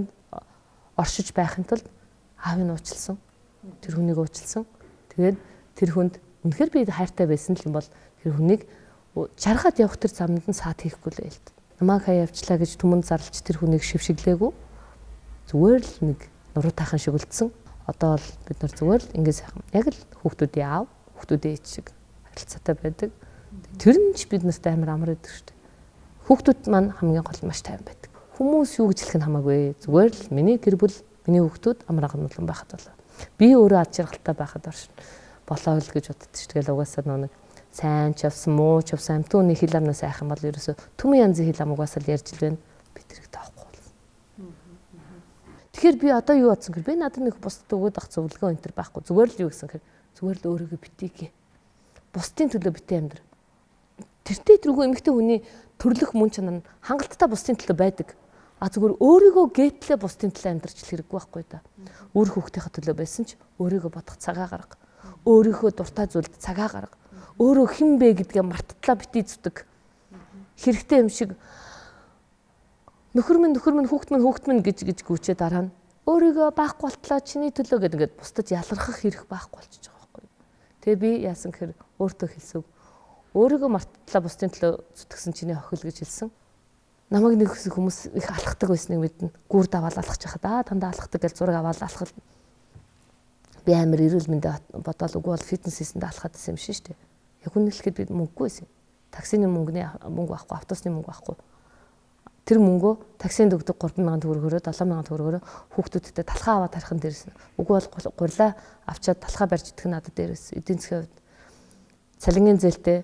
оршиж байхын тулд аавыг уучлсан. Тэр хүнийг уучлсан. Тэгээд тэр хүнд үнэхээр би хайртай байсан л юм бол тэр хүнийг жаргаад явах тэр замд нь саад хийхгүй л байл. Намайг хаяавчлаа гэж түмэнд зарлж тэр хүнийг шившиглээгүй. Зүгээр л нэг нуруу тайхан шиг үлдсэн. Одоо бол бид нар зүгээр л ингэ сайхан. Яг л хүүхдүүдийн аав, хүүхдүүдийн ээж шиг харилцаатай байдаг. Тэр нь ч бид нарт амар байдаг шүү дээ. Хүүхдүүд маань хамгийн гол маш тайван байдаг. Хүмүүс юу гэж хэлэх нь хамаагүй. Зүгээр л миний гэр бүл, миний хүүхдүүд амар агуулсан байхад болоо. Би өөрөө ад жаргалтай байхад оршин болоо л гэж боддоо шүү. Тэгэл угаасаа нэг сайн ч явсан, муу ч явсан амтны хил амнаас айхан бол ерөөсө түмэн янзын хил ам угаасаа л ярьж л байна. Би тэрийг таахгүй. Тэгэхээр би одоо юу бодсон гэхээр би надад нэг бусдад өгөөд ах зөвлөгөө энэ төр байхгүй. Зүгээр л юу гэсэн гэхээр зүгээр л өөрийгөө битгий. Бусдын төлөө битээ амьдр. Тэртээ тэргүй эмэгтэй хүний төрлөх мөн чанар нь хангалттай бусдын төлөө байдаг. А зүгээр өөрийгөө гээтлээ бусдын төлөө амьдрч л хэрэггүй байхгүй да. Өөр хүүхдийнхээ төлөө байсан ч өөрийгөө бодох цагаа гарга. Өөрийнхөө дуртай зүйлд цагаа гарга. Өөрөө хэн бэ гэдгээ марттлаа битий зүдэг. Хэрэгтэй юм шиг нөхөр минь хүүхд минь гэж гүчээ дараа нь өөрийгөө баахгүй болтлоо чиний төлөө гэдэг ингээд бусдад ялрахах хэрэг баахгүй болчихж байгаа байхгүй. Тэгээ би яасан гэхээр өөртөө хэлсэв. Өөрийгөө марттлаа бусдын төлөө зүтгэсэн чиний охил гэж хэлсэн. Намайг нэг хүмүүс их алхдаг байсныг мэднэ. Гүр даваал алхаж байхад дандаа алхдаг гэж зураг аваад алхал. Би амар эрүүл мэндэ бодоол үгүй бол фитнес хийсэндээ алхаад байсан юм шиг шүү дээ. Яг үнэлэхэд би мөнгөгүй байсан. Таксины мөнгө байхгүй, автобусны мөнгө байхгүй. тэр мөнгөө таксинд өгдөг 3,000 төгрөгөөрөө 7,000 төгрөгөөрөө хүүхдүүдтэй талхаа аваад харахын дээрсэн. Үгүй бол гурилаа авчаад талхаа барьж идэх нь надад дээрээс эдийн засгийн хувьд цалингийн зээлтэй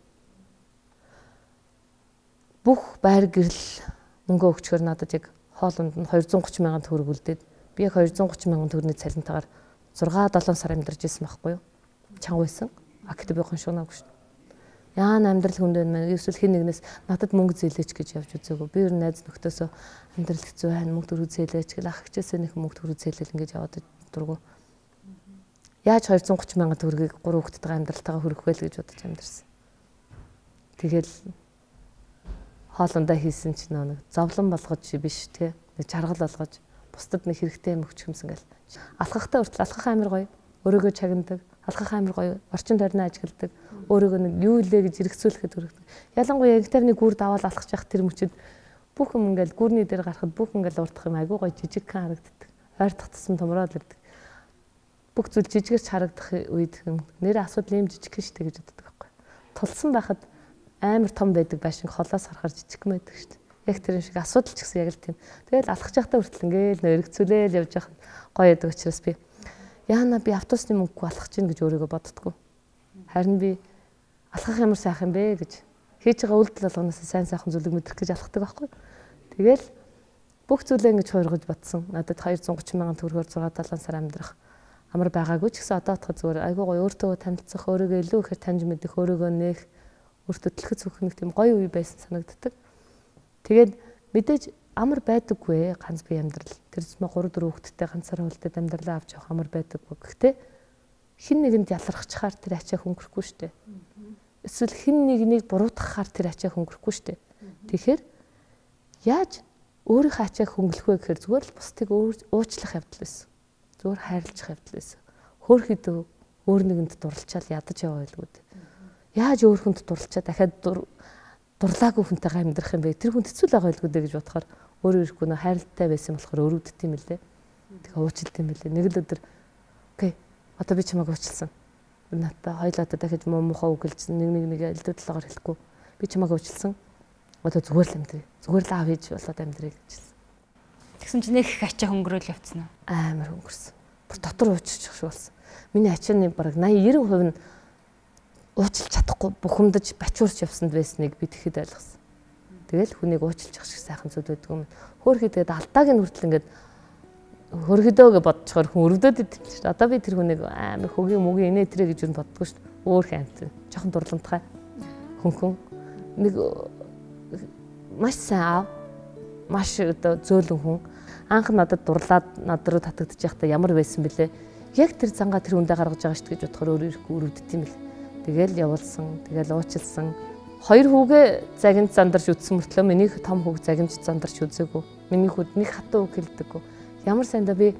бүх байр гэрэл мөнгө өгчгөр надад яг хоолунд нь 230 мянган төгрөг үлдээд би яг 230 мянган төгрөгийн цалинтайгаар 6-7 сар амьдарч ирсэн байхгүй юу? Чанга байсан. Гэхдээ би гоншгоноогүй шүү. Яана амьдрал хүнд байна мэн эсвэл хин нэгнээс надад мөнгө зээлээч гэж явж үзээгүй. Би өөр найз нөхдөсөө амьдрал хэцүү байна мөнгө төгрөг зээлээч гэл ах хичээсээ нэг мөнгө төгрөг зээлэл ингэж яваад дургу. Яаж 230 мянган төгрөгийг 3 хүүхэдтэйгээ амьдралтайгаа хөрөх вэ гэж бодож амьдэрсэн. Тэгэл хоолундаа хийсэн чинь нэг зовлон болгож биш те нэг жаргал болгож бусдад нэг хэрэгтэй юм өгчихмсэн гэл. Алхахтай хүртэл алхах амар гоё. Өөрийгөө чагнадаг. Алхах амар гоё. Орчин тойрноо ажигладаг. Өөрийгөө нэг юу илээ гэж эргцүүлэхэд өргөдөг. Ялангуяа ягтавны гүр даваад алхаж явах тэр мөчөд бүх юм ингээл гүрний дээр гарахад бүх ингээл урдах юм айгүй гоё жижиг хан харагддаг. Ойртох тусам томроод ирдэг. Бүх зүйл жижигэрч харагдах үед нэр асуудал юм жижиг хэн штэ гэж боддог байхгүй. Тулсан байхад амар том байдаг байшин холоос харахаар жижиг юм байдаг штэ. Яг тэр шиг асуудал ч гэсэн яг л тийм. Тэгэл алхаж явахдаа хүртэл ингээл эргцүүлээл явж явах гоё байдаг учраас би яана би автобусны мөнгөгүй алхаж чинь гэж өөрийгөө боддгоо. Харин би алхах ямар сайхан бэ гэж хийж байгаа үйлдэл болгоноос сайн сайхан зүйлийг мэдрэх гэж алхдаг байхгүй. Тэгэл бүх зүйлээ ингэж хуургаж бодсон. Надад 230 мянган төгрөгөөр 6-7 сар амьдрах амар байгаагүй ч гэсэн одоо бодоход зүгээр айгүй гоё өөртөө танилцах, өөрийгөө илүү ихээр таньж мэдэх, өөрийгөө нээх, өөртөө дэлгэц өгөх нэг тийм гоё үе байсан санагддаг. Тэгээд мэдээж амар байдаггүй ганц би амьдрал. Тэр зэм 3-4 хүүхэдтэй ганцаараа үлдээд амьдралаа авч явах амар байдаггүй. Гэхдээ хин нэгэнд ялрахчаар тэр ачааг өнгөрөхгүй штэ. Эсвэл хин нэгнийг буруутгахаар тэр ачааг өнгөрөхгүй штэ. Тэгэхээр яаж өөрийнхөө ачааг хөнгөлөх вэ гэхээр зүгээр л бусдыг уучлах явдал байсан. Зүгээр хайрлах явдал байсан. Хөөхөдөө өөр нэгэнд дурлчаал ядаж яваа байлгүй. Яаж өөр хүнд дурлчаа дахиад дурлаагүй хүнтэйгээ амьдрах юм бэ? Тэр хүн хэцүү л байгаа байлгүй дээ гэж бодохоор өөрөө ирэхгүй нөө хайртай байсан болохоор өрөвддөг юм лээ. Тэгээ уучлалт юм лээ. Нэг л өдөр окей одоо би чамайг уучлсан. Надаа хоёлаа дахиж муухай үг хэлсэн. Нэг элдв талаагаар хэлэхгүй. Би чамайг уучлсан. Одоо зүгээр л амьдрий. Зүгээр л аав хийж болоод амьдрий гэжсэн. Тэгсэн чинь нэг их ачаа хөнгөрөөл явцсан уу? Амар хөнгөрсөн. Бүр дотор ууччих шиг болсон. Миний ачааны бараг 80-90% нь уучлж чадахгүй бухимдаж бачуурч явсанд байсныг би тэгэхэд ойлгосон. Тэгэл хүнийг уучлж явах шиг сайхан зүйл байдаг юм. Хөөхий тэгээд алдааг нь хүртэл ингээд хөргөдөө гэж бодцохоор хүн өрөвдөд идэв шүү дээ. Одоо би тэр хүнийг амар хөгийн мөгийн инээ тэрэ гэж юу боддгоо шүү дээ. Өөр хэмт. Жохон дурламтгай. Хөнхөн нэг маш сайн аав. Маш одоо зөөлөн хүн. Анх надад дурлаад над руу татагдчих байхдаа ямар байсан бэлээ. Яг тэр зангаа тэр хүндээ гаргаж байгаа шүү дээ гэж бодохоор өөрөө ирэхгүй өрөвддөг юм бэл. Тэгэл явуулсан, тэгэл уучлсан. Хоёр хүүгээ загинж зандарч үтсэн мөртлөө минийх том хүүг загинж зандарч үзээгүй. Миний хүүд нэг хатуу үг хэлдэггүй. Ямар сайн да би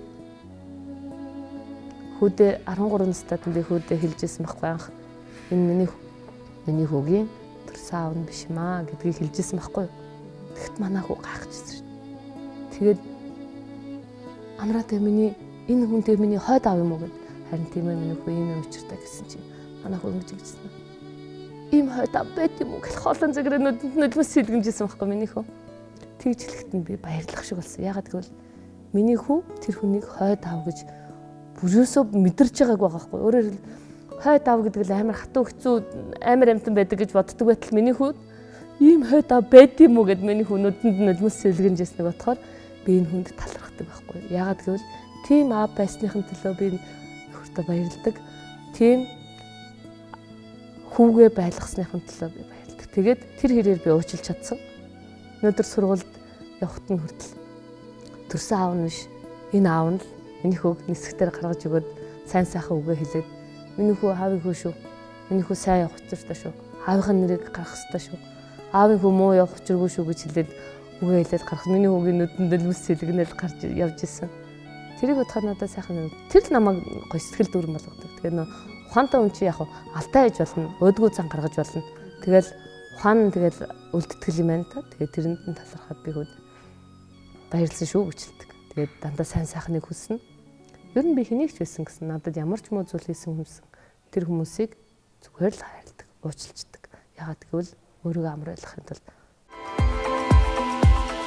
хүүдээ 13 настайд би хүүдээ хэлжсэн байхгүй анх. Энэ миний хүүгийн төрсөн аав нь биш маа гэдгийг хэлжсэн байхгүй. Тэгэхэд манаа хүү гайхажсэн шүү дээ. Тэгээд амраа тэ миний энэ хүн тэр миний хойд аав юм уу гэд. Харин тийм ээ миний хүү ийм юм учиртай гэсэн чинь манаа хүү ингэж хэлсэн. Ийм хойд аав байт юм уу гэх хоолон зэгрээ нүдмэс сэлгэмжсэн байхгүй миний хүү. Тэгж хэлэхэд нь би баярлах шиг болсон. Ягаад гэвэл миний хүү тэр хүнийг хойд аав гэж бүрөөсөө мэдэрч байгааг байхгүй. Өөрөөр хэл хойд аав гэдэг л амар хатуу хэцүү амар амтан байдаг гэж боддог байтал миний хүү ийм хойд аав байд юм уу гэд миний хүү нүдэнд нүдмэс сэлгэмжсэнийг бодохоор би энэ хүнд талархдаг байхгүй. Ягаад гэвэл тийм аав байсныхын төлөө би нөхөртөө баярлдаг. Тийм хүүгээ байлгасныхын төлөө би баярлдаг. Тэгээд тэр хэрээр би уучлж чадсан. Өнөөдөр сургуульд явахт нь хүртэл төрсөн аав нь биш. Энэ аав нь л миний хүүг нисгтэр гаргаж өгөөд сайн сайхан үгээ хэлээд миний хүү аавын хүү шүү. Миний хүү сайн явах учиртай шүү. Аавынхаа нэрийг гаргах ёстой шүү. Аавын хүү муу явах учиргүй шүү гэж хэлээд үгээ хэлээд гарах. Миний хүүгийн нүдэнд л мэс сэлгэнэл гарч явж исэн. Тэрийг бодоход надад сайхан тэр л намайг гоё сэтгэл дүүрэн болгодог. Тэгээ нөө ухаантай хүн чи яг алдаа хийж болно. Өөдгөө цан гаргаж болно. Тэгэл ухаан нь тэгэл үлдтгэл юм байна та. Тэгээ тэрэнд нь талархаад би хүүд баярлсан шүү гэж хэлдэг. Тэгээд дандаа сайн сайхныг хүснэ. Ер нь би хэнийг ч байсан гэсэн надад ямар ч муу зүйл хийсэн хүмсэн тэр хүмүүсийг зүгээр л хайрладаг, уучлалцдаг. Ягаад гэвэл өөрийгөө амар ойлгохын тулд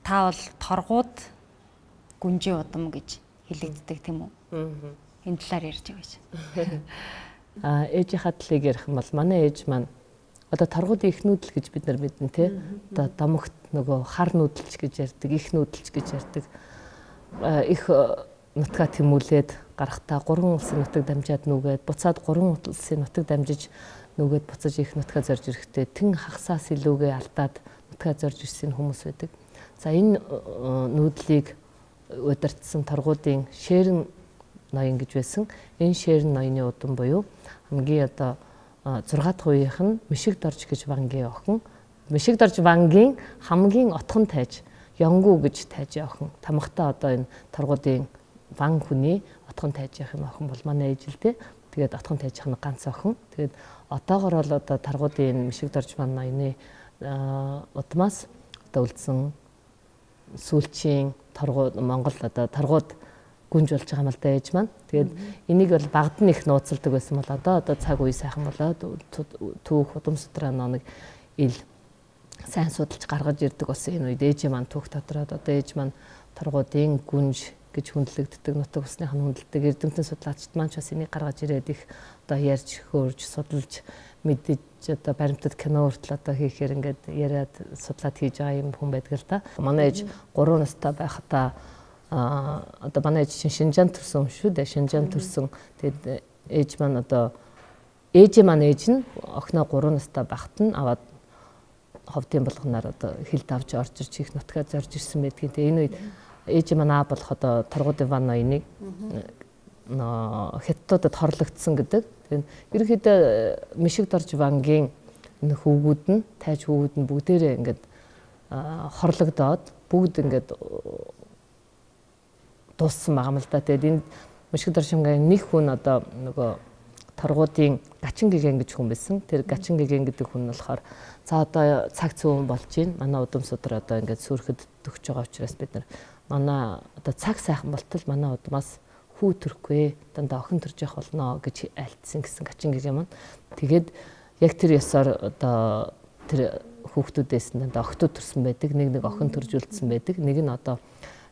та бол торгууд гүнжээ удам гэж хэлэгддэг тийм үү? Энэ талаар ярьж байгаа гэж. Ээжийнхаа талыг ярих юм бол манай ээж маань одоо торгуудын их нүүдэл гэж бид нар мэднэ тий. Одоо домогт нөгөө хар нүүдэлч гэж ярьдаг, их нүүдэлч гэж ярьдаг. Их нутгаа тэмүүлээд гарахтаа 3 улсын нутаг дамжаад нүгээд буцаад 3 улсын нутаг дамжиж нүгээд буцаж их нутгаа зорж ирэхдээ тэн хагасаас илүүгээ алдаад нутгаа зорж ирсэн хүмүүс байдаг. За энэ нүүдлийг удирдсан торгуудын шээрэн ноён гэж байсан. Энэ шээрэн ноёны удам буюу хамгийн одоо 6 дахь үеийнх нь Мишигдорж гэж вангийн охин. Мишигдорж вангийн хамгийн отхон тайж Янгу гэж тайж охин. Тамхтаа одоо энэ торгуудын ван хүний отхон тайж явах юм охин бол манай ээж л дээ. Тэгээд отхон тайжих нь ганц охин. Тэгээд одоогор бол одоо торгуудын Мишигдорж ван ноёны удмаас одоо үлдсэн сүүлчийн торгууд Монгол одоо торгууд гүнж болж байгаа юм л да ээж маань. Тэгээд энийг бол багад нь их нууцалдаг байсан бол одоо цаг үе сайхан болоод түүх удам судраа нэг ил сайн судалж гаргаж ирдэг болсон энэ үед ээж маань түүх дотроод одоо ээж маань торгуудын гүнж гэж хүндлэгддэг нутаг усны хүндлэгддэг эрдэмтэн судлаачид маань ч бас энийг гаргаж ирээд их одоо ярьж хөөрж судалж мэдээж одоо баримтат кино хүртэл одоо хийхээр ингээд яриад судлаад хийж байгаа юм хүн байдаг л да. Манай ээж 3 настай байхдаа одоо манай ээж Шинжаанд төрсөн юм шүү дээ. Шинжаанд төрсөн. Тэгээд ээж маань одоо ээж маань ээж нь охиноо 3 настай байхад нь аваад ховдын болгоноор одоо хилд авч орж ирж их нутгаа зорж ирсэн байдгийн. Тэгээд энэ үед ээж маань аа болох одоо торгуудын ван ноёныг хятадуудад хорлогдсон гэдэг. Тэгээд ерөнхийдөө Мишигдорж вангийн хөвгүүд нь тайж хөвгүүд нь бүгдээрээ ингээд хорлогдоод бүгд ингээд дууссан байгаа юм л да. Тэгээд энэ Мишигдорж вангийн нэг хүн одоо нөгөө торгуудын Гачин гэгэн гэж хүн байсан. Тэр Гачин гэгэн гэдэг хүн нь болохоор за одоо цаг цөөн болж байна. Манай удам судар одоо ингээд сүрхэд төгсөж байгаа учраас бид нар манай одоо цаг сайхан болтол манай удмаас хүү төрөхгүй дандаа охин төрж явах болно гэж альцсан гэсэн Гачин гэгэн маань. Тэгээд яг тэр ёсоор одоо тэр хүүхдүүдээс нь дандаа охтууд төрсэн байдаг. Нэг охин төрж үлдсэн байдаг. Нэг нь одоо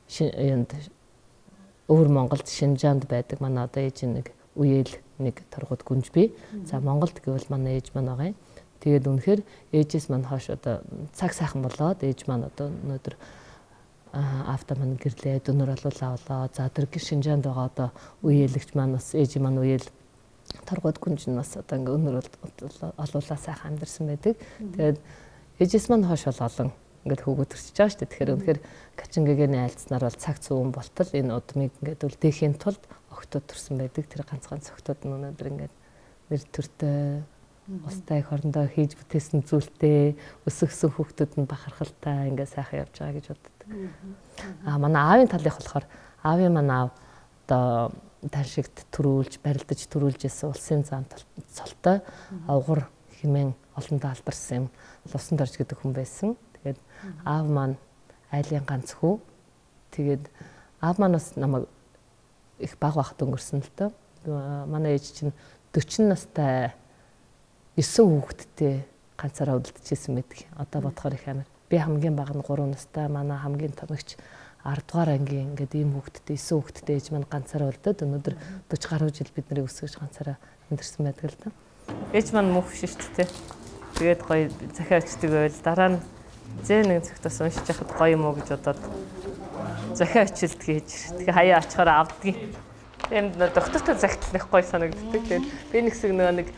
өвөр Монголд Шинжаанд байдаг манай одоо ээж нэг үеэл нэг торгууд гүнж бий. За Монголд гэвэл манай ээж маань байгаа юм. Тэгээд үнэхээр ээжээс маань хойш одоо цаг сайхан болоод ээж маань одоо өнөөдөр авто маань гэрлээ дөнөр олуулаа болоо. За тэр Шинжаанд байгаа одоо үеэлэгч маань бас ээж маань үеэл торгууд гүнж нь бас одоо ингээ өнөр олуулаа сайхан амьдэрсэн байдаг. Тэгээд ээжээс маань хойш бол олон ингээд хөөгөө төрчихөж байгаа шүү дээ. Тэгэхээр үнэхээр Гачин гэгэний айлцнаар бол цаг зүүн болтол энэ удмыг ингээд үлдээхийн тулд охтууд төрсэн байдаг. Тэр ганц охтууд нь өнөөдөр ингээд нэр төртэй устай хорондоо хийж бүтээсэн зүйлтэй өсөгсөн хүүхдүүд нь бахархалтай ингээд сайхан явж байгаа гэж боддог. Манай аавын талынх болохоор аавын маань аав одоо таншигт төрүүлж барилдаж төрүүлж исэн улсын зам цолтой авгар хэмээн олондоо алдарсан юм. Лувсан дорж гэдэг хүн байсан. Тэгээд аав маань айлын ганц хүү. Тэгээд аав маань бас намайг их бага байхад өнгөрсөн л доо. Манай ээж чинь 40 настай 9 хүүхэдтэй ганцаараа үлдчихсэн байдаг. Одоо бодохоор их амар. Би хамгийн бага нь 3 настай, манай хамгийн томогч 10 дугаар ангийн ингээд ийм хүүхэдтэй 9 хүүхэдтэй ээж маань ганцаараа үлдээд өнөөдөр 40 гаруй жил бидний өсгөж ганцаараа амьдэрсэн байдаг л доо. Ээж маань мөнх биш шүү дээ. Тэгээд гоё захиа очдөг байл дараа нь нэг цагтаас уншиж яхад гоё юм уу гэж бодоод захиа очилт гэж. Тэгээ хаяа очихоор авдгийг. Энд доктортой захиал их гоё санагддаг. Тэгээд би нэг хэсэг нэг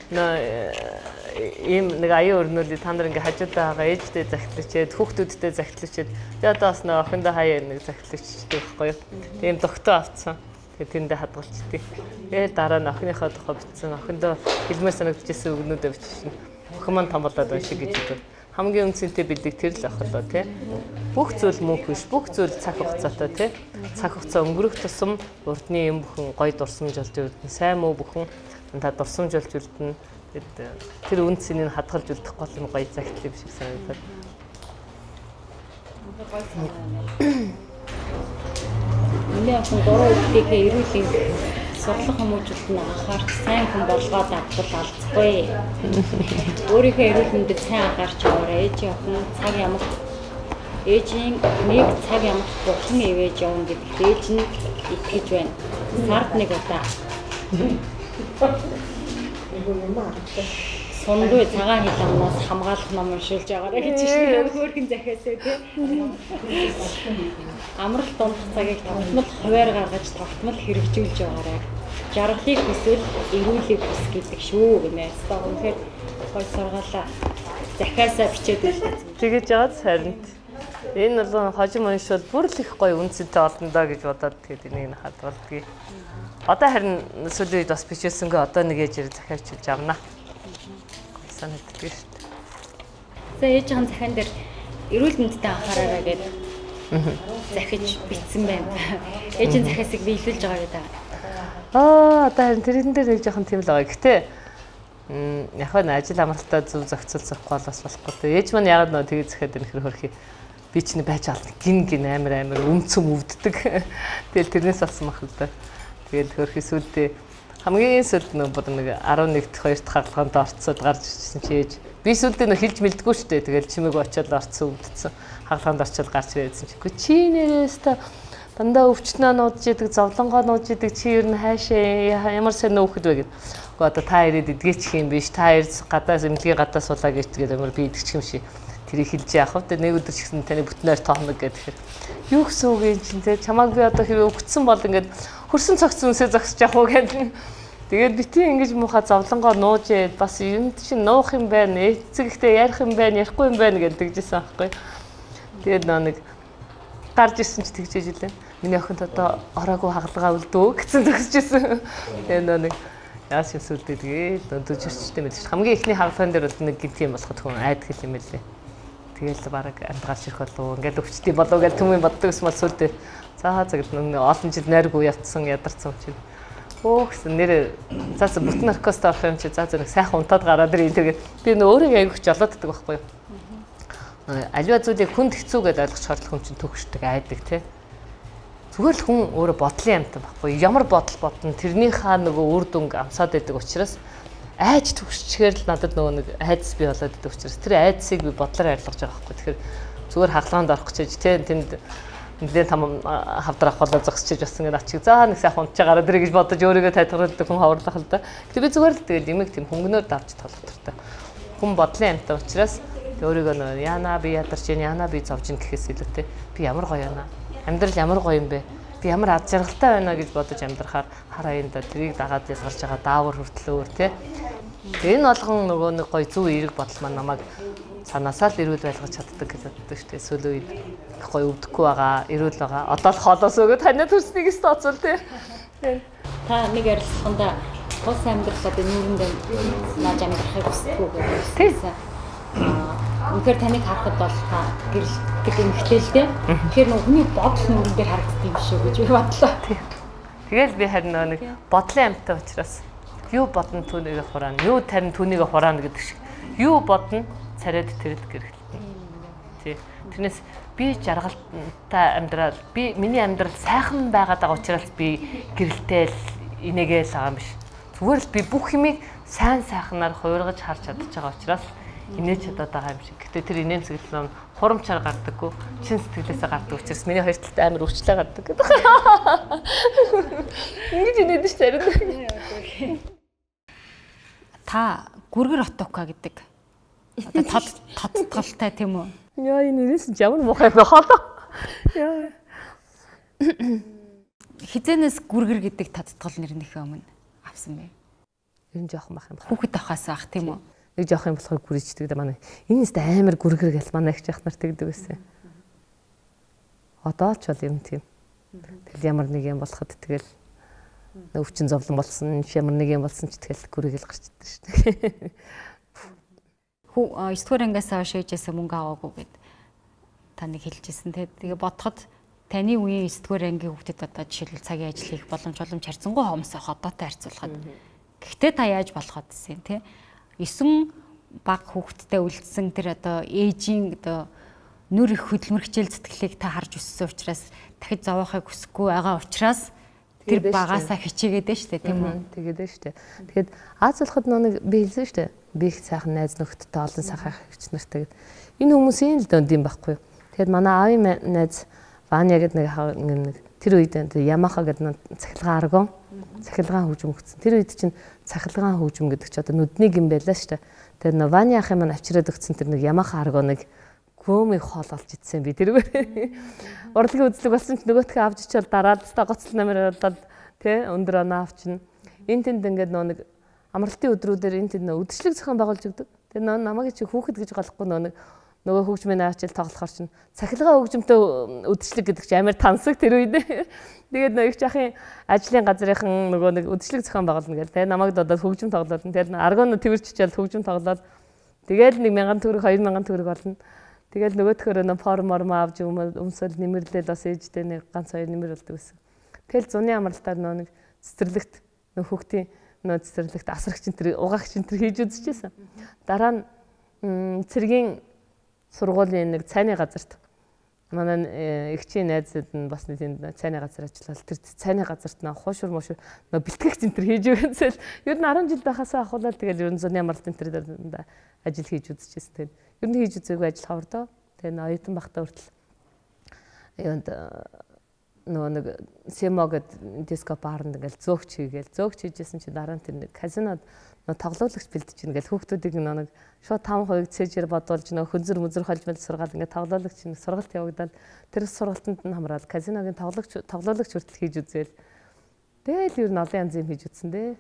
ийм нэг аюу өрнүүлээ та нар ингээ хажуудаа байгаа ээжтэй захиалчээд хүүхдүүдтэй захиалчээд тэгээ одоо бас нэг охиндоо хаяа нэг захиалчдаг байхгүй юу. Тийм доктор авцсан. Тэгээ тэндээ хадгалчихдээ. Тэгээ дараа нь охиныхоо тухай бичсэн. Охиндоо хэлмээр санагдчихсэн үгнүүдээ бичсэн. Охин маань том болоод уншиг гэж хэлдэг. Хамгийн үнцэнтэй бэлэг тэр л ах одоо тий. Бүх зүйл мөнх биш, бүх зүйл цаг хугацаатай тий. Цаг хугацаа өнгөрөх тусам урдны юм бүхэн гоё дурсамжлж үлдэн, сайн муу бүхэн та дурсамжлж үлдэн. Тэр үнцнийг хадгалж үлдэх гол нь гоё загтал юм шиг санагдаад. Миний охин 3 хүүхдийнхээ эрүүл сурлах хүмүүжлэлт нь анхаарч сайн хүн болгоод авбал алцгүй. Өөрийнхөө эрүүл мэндэд сайн анхаарч яваарай. Ээж охин цаг ямагт ээжийн нэг цаг ямар булан ивэж явна гэдэгт ээж нь итгэж байна. Сард нэг удаа. Сундгүй цагаан хил амнаас хамгаалах ном уншилж байгаарэ гэж шиг хөөрхөн захиасаа тийм. Амралт дундах цагийг тогтмол хуваар гаргаж тогтмол хэрэгжүүлж байгаарэ. Жаргалыг хүсвэл эрүүлийг хүс гэдэг шүү гинэ. Тэгэхээр гой сургаалаа захиасаа бичээд байна. Тэгэж яваад сарнт. Энэ бол хожим унш бол бүр л их гоё үнцэнтэй олно доо гэж бодоод тэгээд энийг хадгалдгийг. Одоо харин сүүлийн үед бас бичээсэнгээ одоо нэг ээжээр захиачилж авна. Санагддаг шүү дээ. За ээжийн захиан дээр эрүүл мэндэд анхаараарай гэдэг захиж бичсэн байна. Ээжийн захиасыг биелүүлж байгаа гэдэг. Одоо харин тэрэн дээр нэг жоохон тийм л байгаа. Гэтэ яг нь ажил амралтаа зөв зохицуулахгүй бас болохгүй. Ээж маань яагаад нөө тэгээ захиад энэ хэр хөрхий би ч байж ална гин амар өмцөм өвддөг. Тэгэл тэрнээс болсон мах л да. Тэгэл хөрхий сүлдээ хамгийн сүлд бүр нэг 11 дахь 2 дахь хаалганд орцоод гарч ирсэн чи ээж. Би сүлдээ нөө хэлж мэлдэггүй шүү дээ. Тэгэл чимээг очиод орцсон өвдсөн. Хаалганд орчоод гарч ирээдсэн чи. Үгүй чи нэрээс та дандаа өвчтнөө нуудж идэг, зовлонгоо нуудж идэг чи ер нь хаашаа ямар сайн нөөхөд вэ гэд. Үгүй одоо та ирээд эдгээчих юм биш. Та ир гадаас эмнэлгийн гадаас суулаа гэжгээд амар би идэгчих юм шиг. Тэрийг хэлж яах вэ? Нэг өдөр ч гэсэн таны бүтнээр тоохно гэхээр юу гэсэн үг юм чинь те чамайг би одоо хэрэг өгцсөн бол ингээд хөрсөн цогцсон үсээ зогсож явах уу гэдэг. Тэгээд бити ингэж муухай зовлонгоо нууж бас юм чинь нуух юм байна. Эцэг ихтэй ярих юм байна, ярихгүй юм байна гэдэг дэгжсэн аахгүй. Тэгээд нэг гарч ирсэн ч тэгжээж илээ. Миний охинд одоо ороогүй хагалгаа үлдөө гэсэн төгсөжсэн. Тэгээд нэг яас юм сүлдээ тэгээд дөжөрчтэй мэдээж хамгийн ихний хагалгаан дээр бол нэг гинт юм болоход хүн айд хэл юм байлээ. Тэгэл баг амдгаалж ирэх болов ингээл өвчтөй болов гэж түмэн боддог юм бол сүлдээ. За цагт олон жил найргүй явцсан ядарсан юм чинь. Өөхсөн нэр заасан бүтэн наркостой орох юм чи за нэг сайхан унтаад гараад ир тэгээд би өөрийгөө айгүйх жолооддаг байхгүй юу. Аливаа зүйлийг хүнд хэцүү гэдээ ойлгох шаардлага юм чинь төгшдөг айдаг тий. Зүгээр л хүн өөрөө бодлын амтан байхгүй юу. Ямар бодол бодно тэрнийхээ нөгөө үр дүнг амсаад байдаг учраас айж төгсчихээр л надад нөгөө нэг айдас бий болоод байдаг учраас тэр айдсыг би бодлоор арилгаж байгаа байхгүй. Тэгэхээр зүгээр хаалгаанд орох гэж тий тэнд нэлээд там хавдар авах болоо зогсчихж болсон гэдэг ачиг. За нэг сайхан унтж гараад ирэх гэж бодож өөрийгөө тайлгаруулдаг хүн хаварлах л да. Гэтэ би зүгээр л тэгэл имийг тийм хөнгөнөөр давж толготортой. Хүн бодлын амтан учраас өөрийгөө нөө яана би ядарч яана би зовж ин гэхээс илүүтэй би ямар гоё яана. Амьдрал ямар гоё юм бэ? Би ямар ад жаргалтай байна гэж бодож амьдрахаар хар аяанда тэрийг дагаад ялгарч байгаа даавар хүртлөөр тий. Энэ болгон нөгөө нэг гоё зүв эерэг бодол маань намайг санаасаа л эрүүл байлгаж чаддаг гэж боддог шүү дээ. Сүүлийн үед их гоё өвдөхгүй байгаа, эрүүл байгаа. Одоо л хоолоос өгөө таньд төрснийг ч тооцвол тий. Та нэг ярилцлаганда тус амьдрал одоо нүүрэндээ нааж амьдрахыг хүсдэг гэсэн. Үнэхээр таныг харахад бол та гэрэлтдэг эмэгтэй л дээ. Тэгэхээр нөгөө хүний бодол нүүрэн дээр харагддаг юм шүү гэж би бодлоо. Тэгэл би харин нэг бодлын амьтаа учраас юу бодно түүнийг хураана, юу тарин түүнийг хураана гэдэг шиг. Юу бодно царайд тэрд гэрэлтэн. Тий. Тэрнээс би жаргалтай амьдрал, би миний амьдрал сайхан байгаад байгаа учраас би гэрэлтэй л инээгээл байгаа юм биш. Зүгээр л би бүх юмыг сайн сайхнаар хуургаж харж чадчих байгаа учраас инээж чадаад байгаа юм шиг. Гэтэ тэр инээн сэтгэл нь хурамчаар гардаггүй, чин сэтгэлээсээ гардаг учраас миний хоёр талд амар өвчлээ гардаг гэдэг. Ингэж инээд ш зарим. Та гүргэр отока гэдэг одоо тодтолтой тийм үү? Яа энэ нэрээс ямар муухай бэ хоолоо. Яа. Хизэнээс гүргэр гэдэг тодтол нэрнийхээ өмнө авсан бэ? Ер нь жоохон бах юм байна. Хүүхэд ахаас ах тийм үү? Нэг жоох юм болохоор гүрийчдэг да манай. Энэс амар гүргэр гэл манай их жахнар тэгдэг байсан. Одоо ч бол юм тийм. Тэгэл ямар нэг юм болоход тэгэл өвчин зовлон болсон, ямар нэг юм болсон ч тэгэл гүргэл гарчдаг шүү дээ. Хүү 9 дугаар ангиас хойш ээжээсээ мөнгө аваагүй гэд та нэг хэлжсэн те. Тэгээ бодоход таны үеийн 9 дугаар ангийн хүүхдэд одоо жишээлбэл цагийн ажил хийх боломж харьцангуй хомсоо одоотой харьцуулахад. Гэхдээ та яаж болгоод ирсэн те? 9 баг хүүхэдтэй үлдсэн тэр одоо ээжийн одоо нүр их хөдөлмөр хичээл зүтгэлийг та харж өссөн учраас дахиж зовоохыг хүсэхгүй байгаа учраас тэр багаасаа хичээгээд дээ штэ тийм үү? Тэгээд дээ штэ. Тэгэхэд Аз болоход нэг би хэлсэн штэ. Би их сайхан найз нөхдөдтэй олон сайхан хэгч нартай гэд. Энэ хүмүүсийн л донд юм байхгүй юу? Тэгээд манай аавын найз Ваня гэдэг нэг тэр үед Ямаха гэдэг цахилгаан аргон цахилгаан хөгжим өгсөн. Тэр үед чинь цахилгаан хөгжим гэдэг чи одоо нүдний гин байлаа шүү дээ. Тэгээд нөө Ваня ахын маань авчираад өгсөн тэр нэг Ямаха аргоныг гөөмийг хоол олж идсэн би тэргээр. Урлагийн үзлэг болсон ч нөгөөтгөө авч ичвэл дараад гоцл намаар болоод тий өндөр оноо авчна. Энд тэнд ингээд нөө нэг амралтын өдрүүдээр энд тэнд үдшилэг зохион байгуулж өгдөг. Тэгээд нөө намайг чи хүүхэд гэж голохгүй нөгөө хөгжмийн аачил тоглохоор чинь цахилгаан хөгжмөнтэй үдшилэг гэдэг чи амар тансаг тэр үед. Тэгээд нөгөө их жахын ажлын газрынхан нөгөө нэг үдшилэг зохион байгуулна гэл. Тэгээд намайг додоод хөгжим тоглуулна. Тэгээд аргон тэрвэрччихэл хөгжим тоглоод тэгээд 1000 төгрөг 2000 төгрөг олно. Тэгээд нөгөөдхөрөө нөө форм авч өмсөл нэмэрлээд бас ээжтэй нэг ганц хоёр нэмэр болдог гэсэн. Тэгэл зуны амралтаар нөө нэг цэцэрлэгт нөө хүүхдийн нөө цэцэрлэгт асрагч энэ угаагч энэ хийж үзчихсэн. Дараа нь цэргийн сургуулийн нэг цайны газарт манай эгчийн найзууд нь бас нэг тийм цайны газар ажиллаад тэр цайны газарт нөө хуушур мушур нөө бэлтгэгч энэ хийж өгөөсөл ер нь 10 жил байхасаа ахуулаад тэгэл ер нь зуны амралтын тэр ажил хийж үзчихсэн. Тэгээд ер нь хийж үзээгүй ажил хавардаа. Тэгээд оюутан багтаа хүртэл юунд нөгөө нэг Семо гэдэг диско баарнд ингээл зөөгч хийжсэн чи дараа нь тэр нэг казинод тоглоулагч бэлдэж ингээл хүүхдүүдийг нэг шууд 5% цэжээр бодуулж нөгөө хөнзөр мөзөр холжмол сургаал ингээд тоглоулагч нэг сургалт явагдаад тэр сургалтанд нь хамраад казиногийн тоглоулагч хүртэл хийж үзээл. Тэгэл ер нь олон янз юм хийж үзсэн дээ.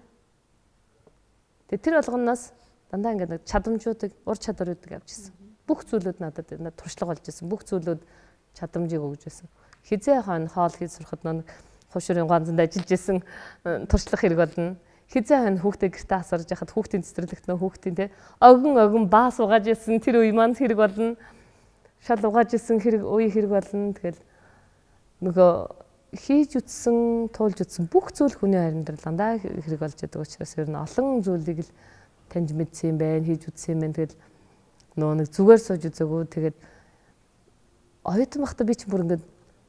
Тэгээ тэр болгоноос дандаа ингээд нэг чадамжуудыг ур чадвар үүдэг авчихсан. Бүх зүйлүүд надад туршлага болж ирсэн. Бүх зүйлүүд чадамжийг өгж ирсэн. Хизээ хойно хоол хийж сурахад нэг хушрын ганцанд ажиллаж исэн туршлага хэрэг болно. Хизээ хойно хүүхдээ гэртээ асарж яхад хүүхдийн цэцэрлэгт нөө хүүхдийн те огон баас угааж исэн тэр үе маань хэрэг болно. Шал угааж исэн хэрэг үе хэрэг болно. Тэгэл нөгөө хийж үтсэн, туулж үтсэн бүх зүйл хүний амьдрал дандаа хэрэг болж байгаа учраас ер нь олон зүйлийг л таньж мэдсэн юм байна, хийж үтсэн юм байна. Тэгэл нөгөө нэг зүгээр сууж үзээгүй. Тэгээд оюутан багтаа би ч бүр ингээд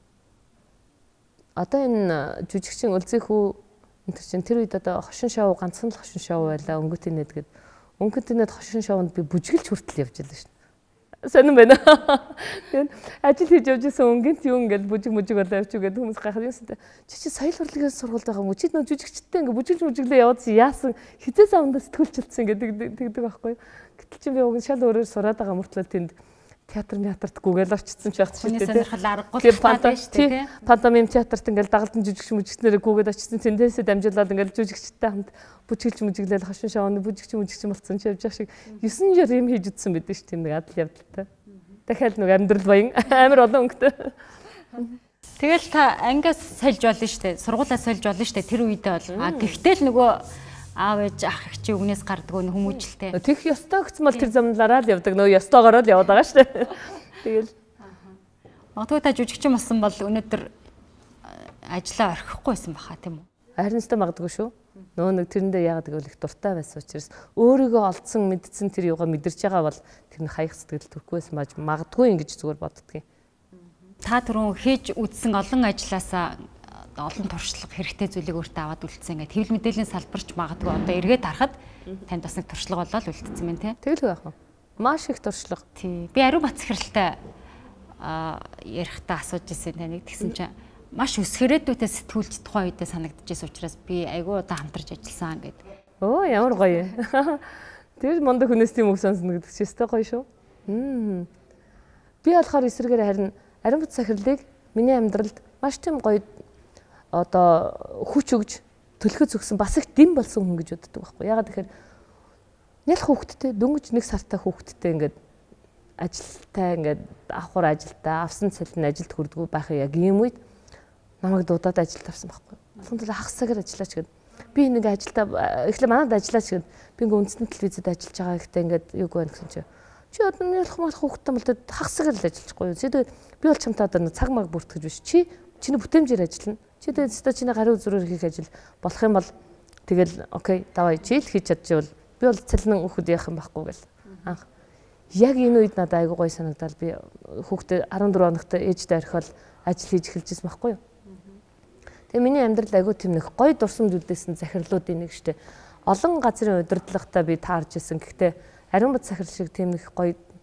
одоо энэ жүжигчин Үлзийхүү энэ чинь тэр үед одоо хошин шоу ганцхан л хошин шоу байлаа. Өнгөтийн нэт гээд өнгөтийн нэт хошин шоунд би бүжгэлж хүртэл явж байлаа шин. Сонирн байна. Тэгээд ажил хийж явж исэн өнгөнд юу ингээд бүжиг болоо явчих гээд хүмүүс гайхаад юмсантай. Чи соёл урлагийн сургуульд байгаа юм уу? Чи нөө жүжигчтэй ингээд бүжиглээ явуулсан яасан хизээс авандаа сэтгүүлчилсэн гэдэг тэгдэг байхгүй юу? Гэтэл чи би уг нь шал өөрөөр сураад байгаа мөртлөө тэнд театрт гүгээл очсон ч багт шүү дээ. Тэгээд пантомим театрт ингээл дагалдан жүжигчнэрээ гүгээд очсон. Тэндээсээ дамжуулаад ингээл жүжигчтэй хамт бүжиглээл хошин шоуны бүжигчин болсон ч явж байгаа шиг 9 жил юм хийж үтсэн байдаг ш тийм нэг адал явдалтай. Дахиад нэг амьдрал баян амар олон өнгөтэй. Тэгэл та ангиас сольж болно шүү дээ. Сургуулаа сольж болно шүү дээ. Тэр үедээ бол. Гэхдээ л нөгөө аав ээж ах их чи өгнөөс гардаг нэг хүмүүжлтэй. Тэгэх ёстой гэсэн бол тэр замналаараа л явдаг. Нөө ёстойгоор л яваад байгаа шүү дээ. Тэгэл магадгүй та жүжигчин болсон бол өнөөдөр ажлаа орхихгүй байсан баха тийм үү? Харин ч магадгүй шүү. Нөө нэг тэрэндээ яагаад гэвэл их дуртай байсан учраас өөрийгөө олдсон мэдсэн тэр юугаа мэдэрч байгаа бол тэр нь хаях сэтгэл төрөхгүй байсан байж магадгүй ингэж зүгээр боддгийг. Та түрүүн хийж үтсэн олон ажлаасаа олон туршлага хэрэгтэй зүйлийг өөртөө аваад үлдсэн ингээд хэвлэл мэдээллийн салбарч магадгүй одоо эргээд харахад танд бас нэг туршлага болоод үлдсэн байна тий. Тэгэл байх уу? Маш их туршлага. Тий. Би ариун бацхиралтай ярихдаа асууж ирсэн таныг тэгсэн чинь маш өсгөрөөдөөтэй сэтгүүлч тухайн үедээ санагдчихсэн учраас би айгүй удаа хамтарч ажилласан гэдэг. Оо ямар гоё. Тэр мундаг хүнээс тийм үг сонсно гэдэг чинь өстой гоё шүү. Би болохоор эсрэгээр харин ариун бацхирлыг миний амьдралд маш тийм гоё одоо хүч өгж төлөхөд зөвсөн бас их дэм болсон хүн гэж боддог байхгүй. Ягаад тэгэхээр нэл хүүхдтэй дөнгөж нэг сартай хүүхдтэй ингээд ажилтай ингээд авахур ажилтаа авсан цалин ажилд хүрдэггүй байх яг ийм үед намайг дуудаад ажилд авсан байхгүй. Болгон төлөө хагас цагаар ажиллаач гэд. Би нэг ажилдаа эхлээ манад ажиллаач гэд. Би ингээд үндэсний телевизэд ажиллаж байгаа ихтэй ингээд юуг байна гэсэн чи. Чи одоо нэлх мал хүүхдтэй бол хагас цагаар л ажиллахгүй юу? Зэдээ би бол чамтай одоо цаг маг бүртгэж биш. Чиний бүтээмжээр ажиллана. Чи тэгээд чиний гарын үзрээр хийх ажил болох юм бол тэгэл окей давай чи л хийж чадчихвал би бол цалин өгөхөд яах юм байхгүй гэл. Анх яг энэ үед надад айгуу гоё санагдал би хүүхдээ 14 хоногтой ээжтэй орхиол ажил хийж эхэлжсэн байхгүй юу. Тэгээ миний амьдрал айгуу тийм нэг гоё дурсамж үлдээсэн захирлуудын нэг штэ. Олон газрын удирдлагатай би таарж исэн. Гэхдээ ариун бат захирал шиг тийм их гоё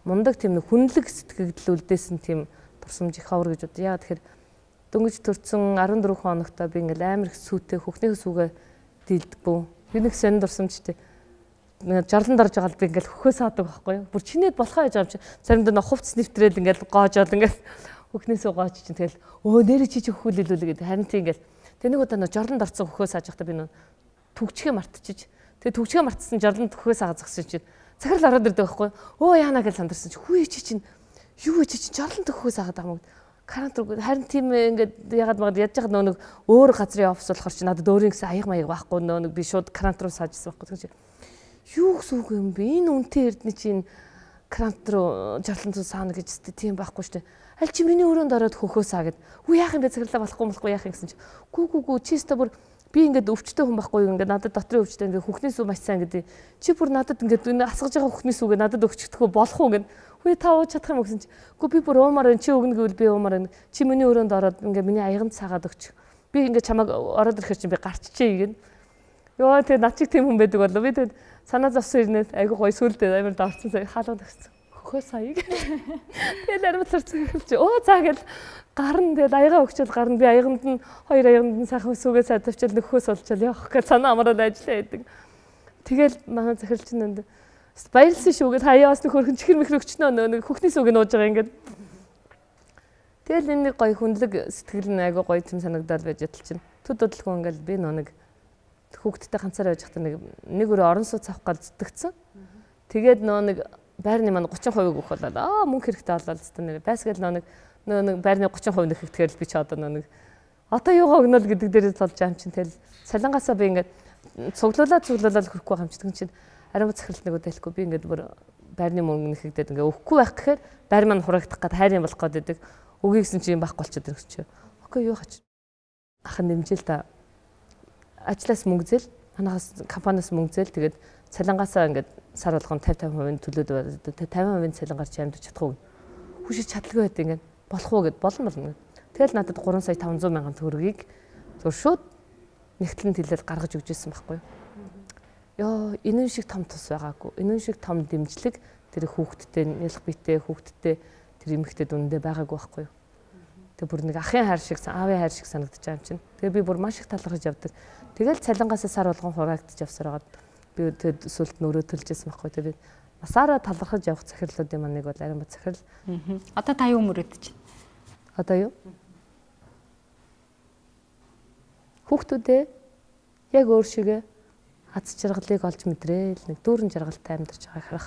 мундаг тийм нэг хүнлэг сэтгэгдэл үлдээсэн тийм турсамж их ховор гэж бод. Яагаад тэгэхээр дөнгөж төрсэн 14 хоногтой би ингээл амар их сүйтэй хөхнийхөө сүүгээ дийлдэггүй. Би нэг сонир дурсамжтэй. Жарлан дарж байгаа л би ингээл хөхөө саадаг байхгүй юу. Бүр чинээд болохоо гэж байгаа юм чи. Заримдаа нэг хувцс нэвтрээл ингээл гоожоод ингээл хөхнээс гоож чинь тэгэл нэрэ чи хөхүүл илүүлээ гэдэг. Харин тийм ингээл тэг нэг удаа нэг жарлан дарцсан хөхөө сааж байхдаа би нэг төгчгөө мартчихиж. Тэгээ төгчгөө мартсан жарлан хөхөө саагаад згсэн чинь захирал ороод ирдэг байхгүй юу. Яана гэж сандарсан чи хүү чи чинь юу чи чинь жарлан хөхөө саагаад байгаа юм. Карантр харин тийм ингээд ягаад магад ядж байгаа нэг өөр газрын офис болохоор чи надад өөрийн гэсэн аяг маяг байхгүй нэг би шууд карантр руу саажсан байхгүй гэж. Юу гэсэн үг юм бэ? Энэ үнтэй эрдний чинь карантр руу жарлан цус саана гэж тийм байхгүй штэ. Аль чи миний өрөөнд ороод хөхөө саа гэд. Үу яах юм бэ цаглаа болохгүй яах юм гэсэн чи. Гүү чи өстө бүр би ингээд өвчтөй хүн байхгүй юу ингээд надад дотрын өвчтөй ингээд хөхний сүү маш сайн гэдэг. Чи бүр надад ингээд энэ асгаж байгаа хөхний сүүгээ надад өгчихдөггүй болох уу гэд. Хөөе та ууж чадах юм гэсэн чи. Гүү би бүр уумаар чи өгнө гэвэл би уумаар байна. Чи миний өрөөнд ороод ингээд миний аяганд саагаад өгч. Би ингээд чамайг ороод ирэхээр чинь би гарччихъя гэн. Йоо тэгээ над чиг тийм хүн байдаг болоо. Би тэгээд санаа зовсон ирнэ. Айгу гой сүулдэ амар давцсан сая хаалгад өгсөн. Хөхөө сая гэн. Тэгээд аримтларсан хэлж. За гэл гарна тэгээд аягаа өгчөөл гарна. Би аяганд нь хоёр аяганд нь сайхан сүгээ цаа тавьчаал нөхөөс олчаал явах гэж санаа амраад ажиллаа байдаг. Тэгэл манай захирал чинь нэнд баярлсан шүү гэд хаяас нэг хөрхөн чихэр мэхэр өгчнөө нэг хөхний сүг нууж байгаа ингээд. Тэгэл энэ нэг гоё хүнлэг сэтгэл нь айгу гоё юм санагдаад байж ятал чинь. Төд бодлого ингээл би нэг хүүхдтэй ганцаараа байж хата нэг өрөө орон сууц авах гал зүтгэцсэн. Тэгээд нэг байрны маань 30% өгөх болоо. Мөнгө хэрэгтэй болоо л зү байсгээл нэг байрны 30% нөхөх тэгэхээр би ч одоо нэг одоо юугаа өгнө л гэдэг дээр толж байгаа юм чинь. Тэгэл салангаасаа би ингээд цуглуулаад хөрөхгүй байгаа юм чинь. Чинь ариун захирал нэг удаа хэлэхгүй би ингээд бүр байрны мөнгө нэхэгдээд ингээд өгөхгүй байх гэхээр байр маань хураагдах гээд хайрын болох гээд байдаг. Өгье гэсэн чинь юм байхгүй болчиход ирэх чи. Окей юу хач. Ахын нэмжээл та ажлаас мөнгө зээл манаас компаниас мөнгө зээл тэгээд цалингаасаа ингээд сар болгон 50% төлөөд 50% цалингаар чи амьд чадах уу. Хүшиж чадлагүй байд ингээд болох уу гэд болно. Тэгэл надад 3 сая 500 мянган төгрөгийг зөв шууд нэгтлэн хэлээд гаргаж өгч ирсэн байхгүй юу. Йоо энэ шиг том тус байгаагүй. Энэ шиг том дэмжлэг тэр хүүхдтэй нялх битэй хүүхдтэй тэр эмэгтэйд үнэндээ байгаагүй байхгүй юу. Тэг бүр нэг ахын хайр шиг аавын хайр шиг санагдаж байгаа юм чинь. Тэгээ би бүр маш их талархаж явдаг. Тэгэл цалингаасаа сар болгон хураагдчих явсараад би тэгэд сүлд нөрөө төлжсэн байхгүй. Тэгээ би насаараа талархаж явах захирлуудын маань нэг бол ариун бат захирал. Одоо та юу мөрөдөж байна? Одоо юу? Хүүхдүүдээ яг өөр шигээ аз жаргалыг олж мэдрээл нэг дүүрэн жаргалтай амьдарч байгааг харах.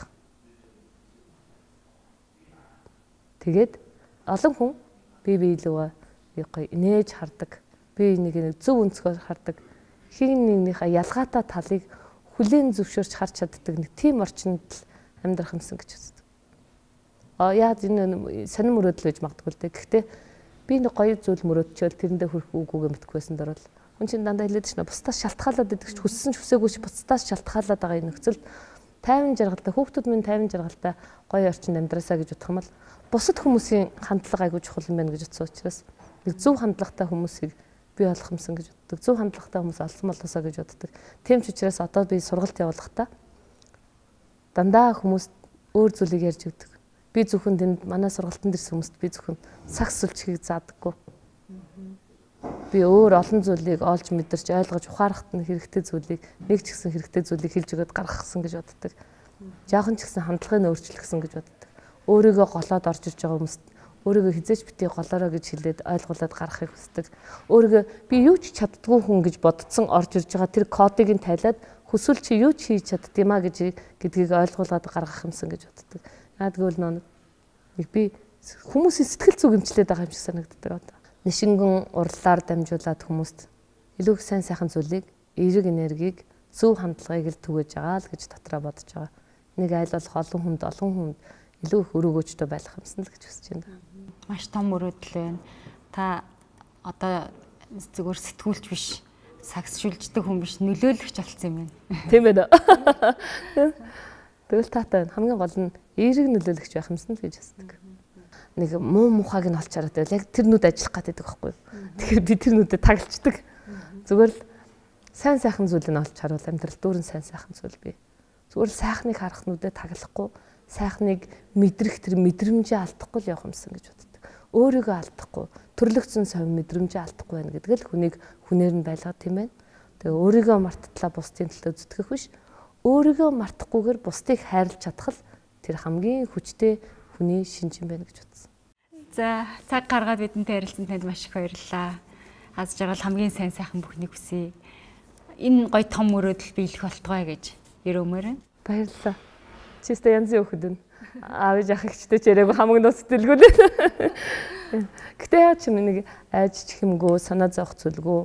Тэгээд олон хүн бие лугаа гоё инээж хардаг. Би нэг зөв өнцгөр хардаг. Хин нэгнийхээ ялгаатай талыг хүлээн зөвшөөрч харж чаддаг нэг тийм орчинд амьдрах юмсан гэж үздэг. Яа энэ сонир мөрөөдөл гэж магадгүй л дээ. Гэхдээ би нэг гоё зүйл мөрөөдчөөл тэрэндээ хүрэх үгүйгээ мэдгүй байсан дөрвөл хүн чинь дандаа хэлээд шнэ бусдаас шалтгаалаад идэгч хүссэн ч хүсээгүй ч бусдаас шалтгаалаад байгаа энэ нөхцөлд тайван жаргалтай хүүхдүүд минь тайван жаргалтай гоё орчинд амьдраасаа гэж бодох юм бол бусад хүмүүсийн хандлага айгүй чухал юм байна гэж утсан учраас нэг зөв хандлагатай хүмүүсийг бий болох юмсан гэж боддог. Зөв хандлагатай хүмүүс олсон болоосаа гэж боддог. Тийм ч учраас одоо би сургалт явуулахдаа дандаа хүмүүс өөр зүйлийг ярьж өгдөг. Би зөвхөн тэнд манай сургалтанд ирсэн хүмүүст би зөвхөн сакс сүлжихийг заадаггүй. Би өөр олон зүйлийг олж мэдэрч ойлгож ухаарахт нь хэрэгтэй зүйлийг нэг ч гэсэн хэрэгтэй зүйлийг хэлж өгöd гаргахсан гэж боддог. Жаахан ч гэсэн хандлагыг өөрчлөхсөн гэж боддог. Өөрийгөө голоод орж ирж байгаа хүмүүст өөрийгөө хизээч битгий голоороо гэж хэлээд ойлгуулад гаргахыг хүсдэг. Өөрийгөө би юу ч чаддгүй хүн гэж бодсон орж ирж байгаа тэр кодыг нь тайлаад хүсвэл чи юу ч хийж чаддгиймаа гэдгийг ойлгуулад гаргах юмсан гэж боддог. Яагаад гэвэл нэг би хүмүүсийн сэтгэл зүг эмчлээд байгаа юм шиг санагддаг одоо. Нэшингэн урлаар дамжуулаад хүмүүст илүү их сайн сайхан зүйлийг, эерэг энергийг, зөв хандлагыг л түгэж байгаа л гэж дотроо бодож байгаа. Нэг айл болох олон хүнд илүү их өрөөгөөчтэй байх юмсан л гэж хүсэж байна. Маш том мөрөөдөл байна. Та одоо зүгээр сэтгүүлч биш, сакс шүлждэг хүн биш, нөлөөлөгч болсон юм байна. Тийм ээ. Тэгэл таатай байна. Хамгийн гол нь эерэг нөлөөлөгч байх юмсан л гэж хүсдэг. Нэг муу мухааг нь олж хараад байвал яг тэр нүд ажиллах гэдэг байхгүй юу. Тэгэхээр би тэр нүдэд таглцдаг. Зүгээр л сайн сайхан зүйлийг олж харуул амьдрал дүүрэн сайн сайхан зүйл бий. Зүгээр л сайхныг харах нүдэд таглахгүй, сайхныг мэдрэх тэр мэдрэмжээ алдахгүй л явах юмсан гэж боддог. Өөрийгөө алдахгүй, төрлөختсөн совь мэдрэмжээ алдахгүй байна гэдэг л хүнийг хүнээр нь байлгаад тийм байна. Тэгээ өөрийгөө марттлаа бусдын төлөө зүтгэх биш. Өөрийгөө мартахгүйгээр бусдыг хайрлаж чадах л тэр хамгийн хүчтэй хүний шинж юм байна гэж бодсон. За цаг гаргаад бидэнтэй ярилцсан танд маш их баярлалаа. Аз жаргал хамгийн сайн сайхан бүхнийг хүсье. Энэ гоё том мөрөөдөл биелэх болтугай гэж өрөөмөр. Баярлалаа. Чистэ янзын хөхд нь. Аав ээж ах ихтэй ч яриаг хамаг нууц дэлгүүлээ. Гэтэ яа ч юм нэг айж чихэмгөө санаа зовх зүйлгүй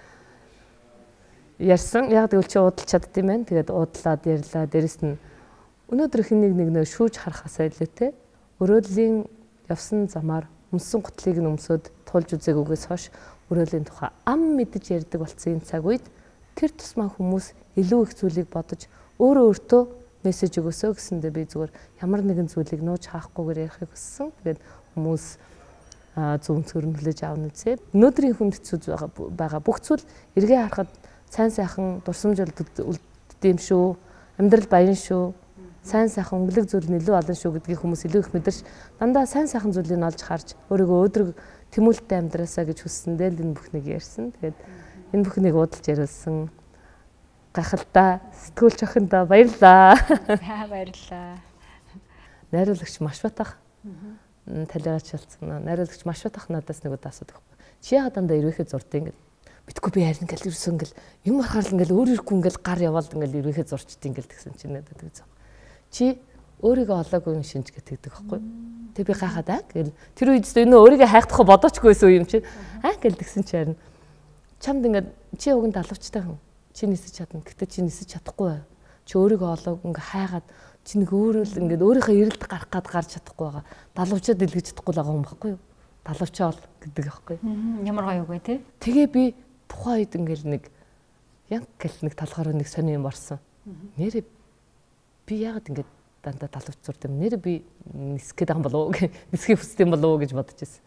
ярьсан. Яг тэгвэл чи уудалч чаддсан юм байна. Тэгээд уудлаад ярьлаа. Дээрэс нь өнөөдөр хэнийг нэг нөө шүүж харахасаа илүүтэй өрөөдлийн явсан замаар өмсөн гутлыг нь өмсөд тулж үзээгүйгээс хойш өрөөдлийн тухай ам мэдж ярьдаг болсон энэ цаг үед тэр тусмаа хүмүүс илүү их зүйлийг бодож өөртөө мессеж өгөөсөө гэсэндээ би зүгээр ямар нэгэн зүйлийг нууж хаахгүйгээр ярихыг хүссэн. Тэгээд хүмүүс зөв зөвөр хүлээж аавна үзье. Өнөөдрийн хүнд хэцүү байгаа бүх зүйл эргээ харахад сайн сайхан дурсамж үлддэм шүү. Амьдрал баян шүү. Сайн сайхан өнгөлөг зүйл нь илүү олон шүү гэдгийг хүмүүс илүү их мэдэрч дандаа сайн сайхан зүйлийг олж харж өөрийгөө өөдрөг тэмүүлэлтэй амьдраасаа гэж хүссэндээ л энэ бүхнийг ярьсан. Тэгээд энэ бүхнийг уудалж яриулсан гахалтай сэтгүүлч охиндоо баярлаа. За баярлалаа. Найруулагч маш батах. Талигач шалцсан. Найруулагч маш батах надаас нэг удаа асуудаг. Чи яагаад дандаа ирвэхээ зурдаг ингэ? Битгүй би харин ингээл ерөөсөө ингээл юм харахаар ингээл өөр ирэхгүй ингээл гар яваал ингээл ирвэхээ зурчдаг ингээл тэгсэн чинь надад үзээ. Чи өөрийгөө олоогүй юм шинж гэдэг байхгүй. Тэг би гайхаад аа гэл тэр үед энэ өөрийгөө хайхдах бодоочгүйсэн юм чи аа гэл тэгсэн чи харин чамд ингээд чи уг нь далавчтай хүн. Чи нисэж чадна. Гэтэ чи нисэж чадахгүй. Чи өөрийгөө олоог ингээ хайгаад чи нэг өөрөө л ингээд өөрийнхөө эрэлт гарах гад гарч чадахгүй байгаа. Далавчаа дэлгэж чадахгүй л байгаа юм баггүй юу? Далавчаа ол гэдэг байхгүй. Ямар гоё үгүй те. Тэгээ би тухайн үед ингээл нэг янг гэл нэг талхаараа нэг сони юм орсон. Нэрээ би яагаад ингээд дандаа далавч зурд юм. Нэрээ би нисэх гээд байгаа юм болов уу? Нисхийг хүсдэг юм болов уу гэж бодож байсан.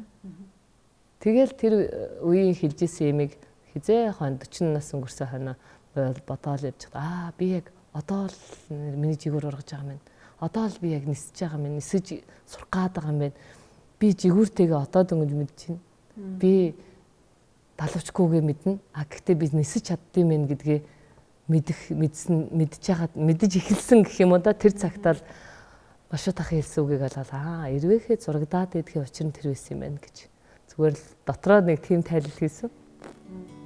Тэгэл тэр үеийн хэлжсэн ямиг хизээ хон 40 нас өнгөрсөн хойно бодоол явж байгаа. Би яг одоо л миний жигүүр ургаж байгаа юм. Одоо л би яг нисэж байгаа юм. Нисэж сурах гээд байгаа юм. Би жигүүртэйгээ одоо дөнгөж мэдчихэв. Би далавчгүйгээ мэднэ. Гэхдээ би нисэж чаддсан юм гэдгээ мэдэж эхэлсэн гэх юм уу да. Тэр цагтаа л маш их хэлсэн үгийг алгаа. Ирвэхээ зурагдаад идэх учир нь тэр байсан юм байна гэж. Зүгээр л дотроо нэг тийм тайлбар хийсэн.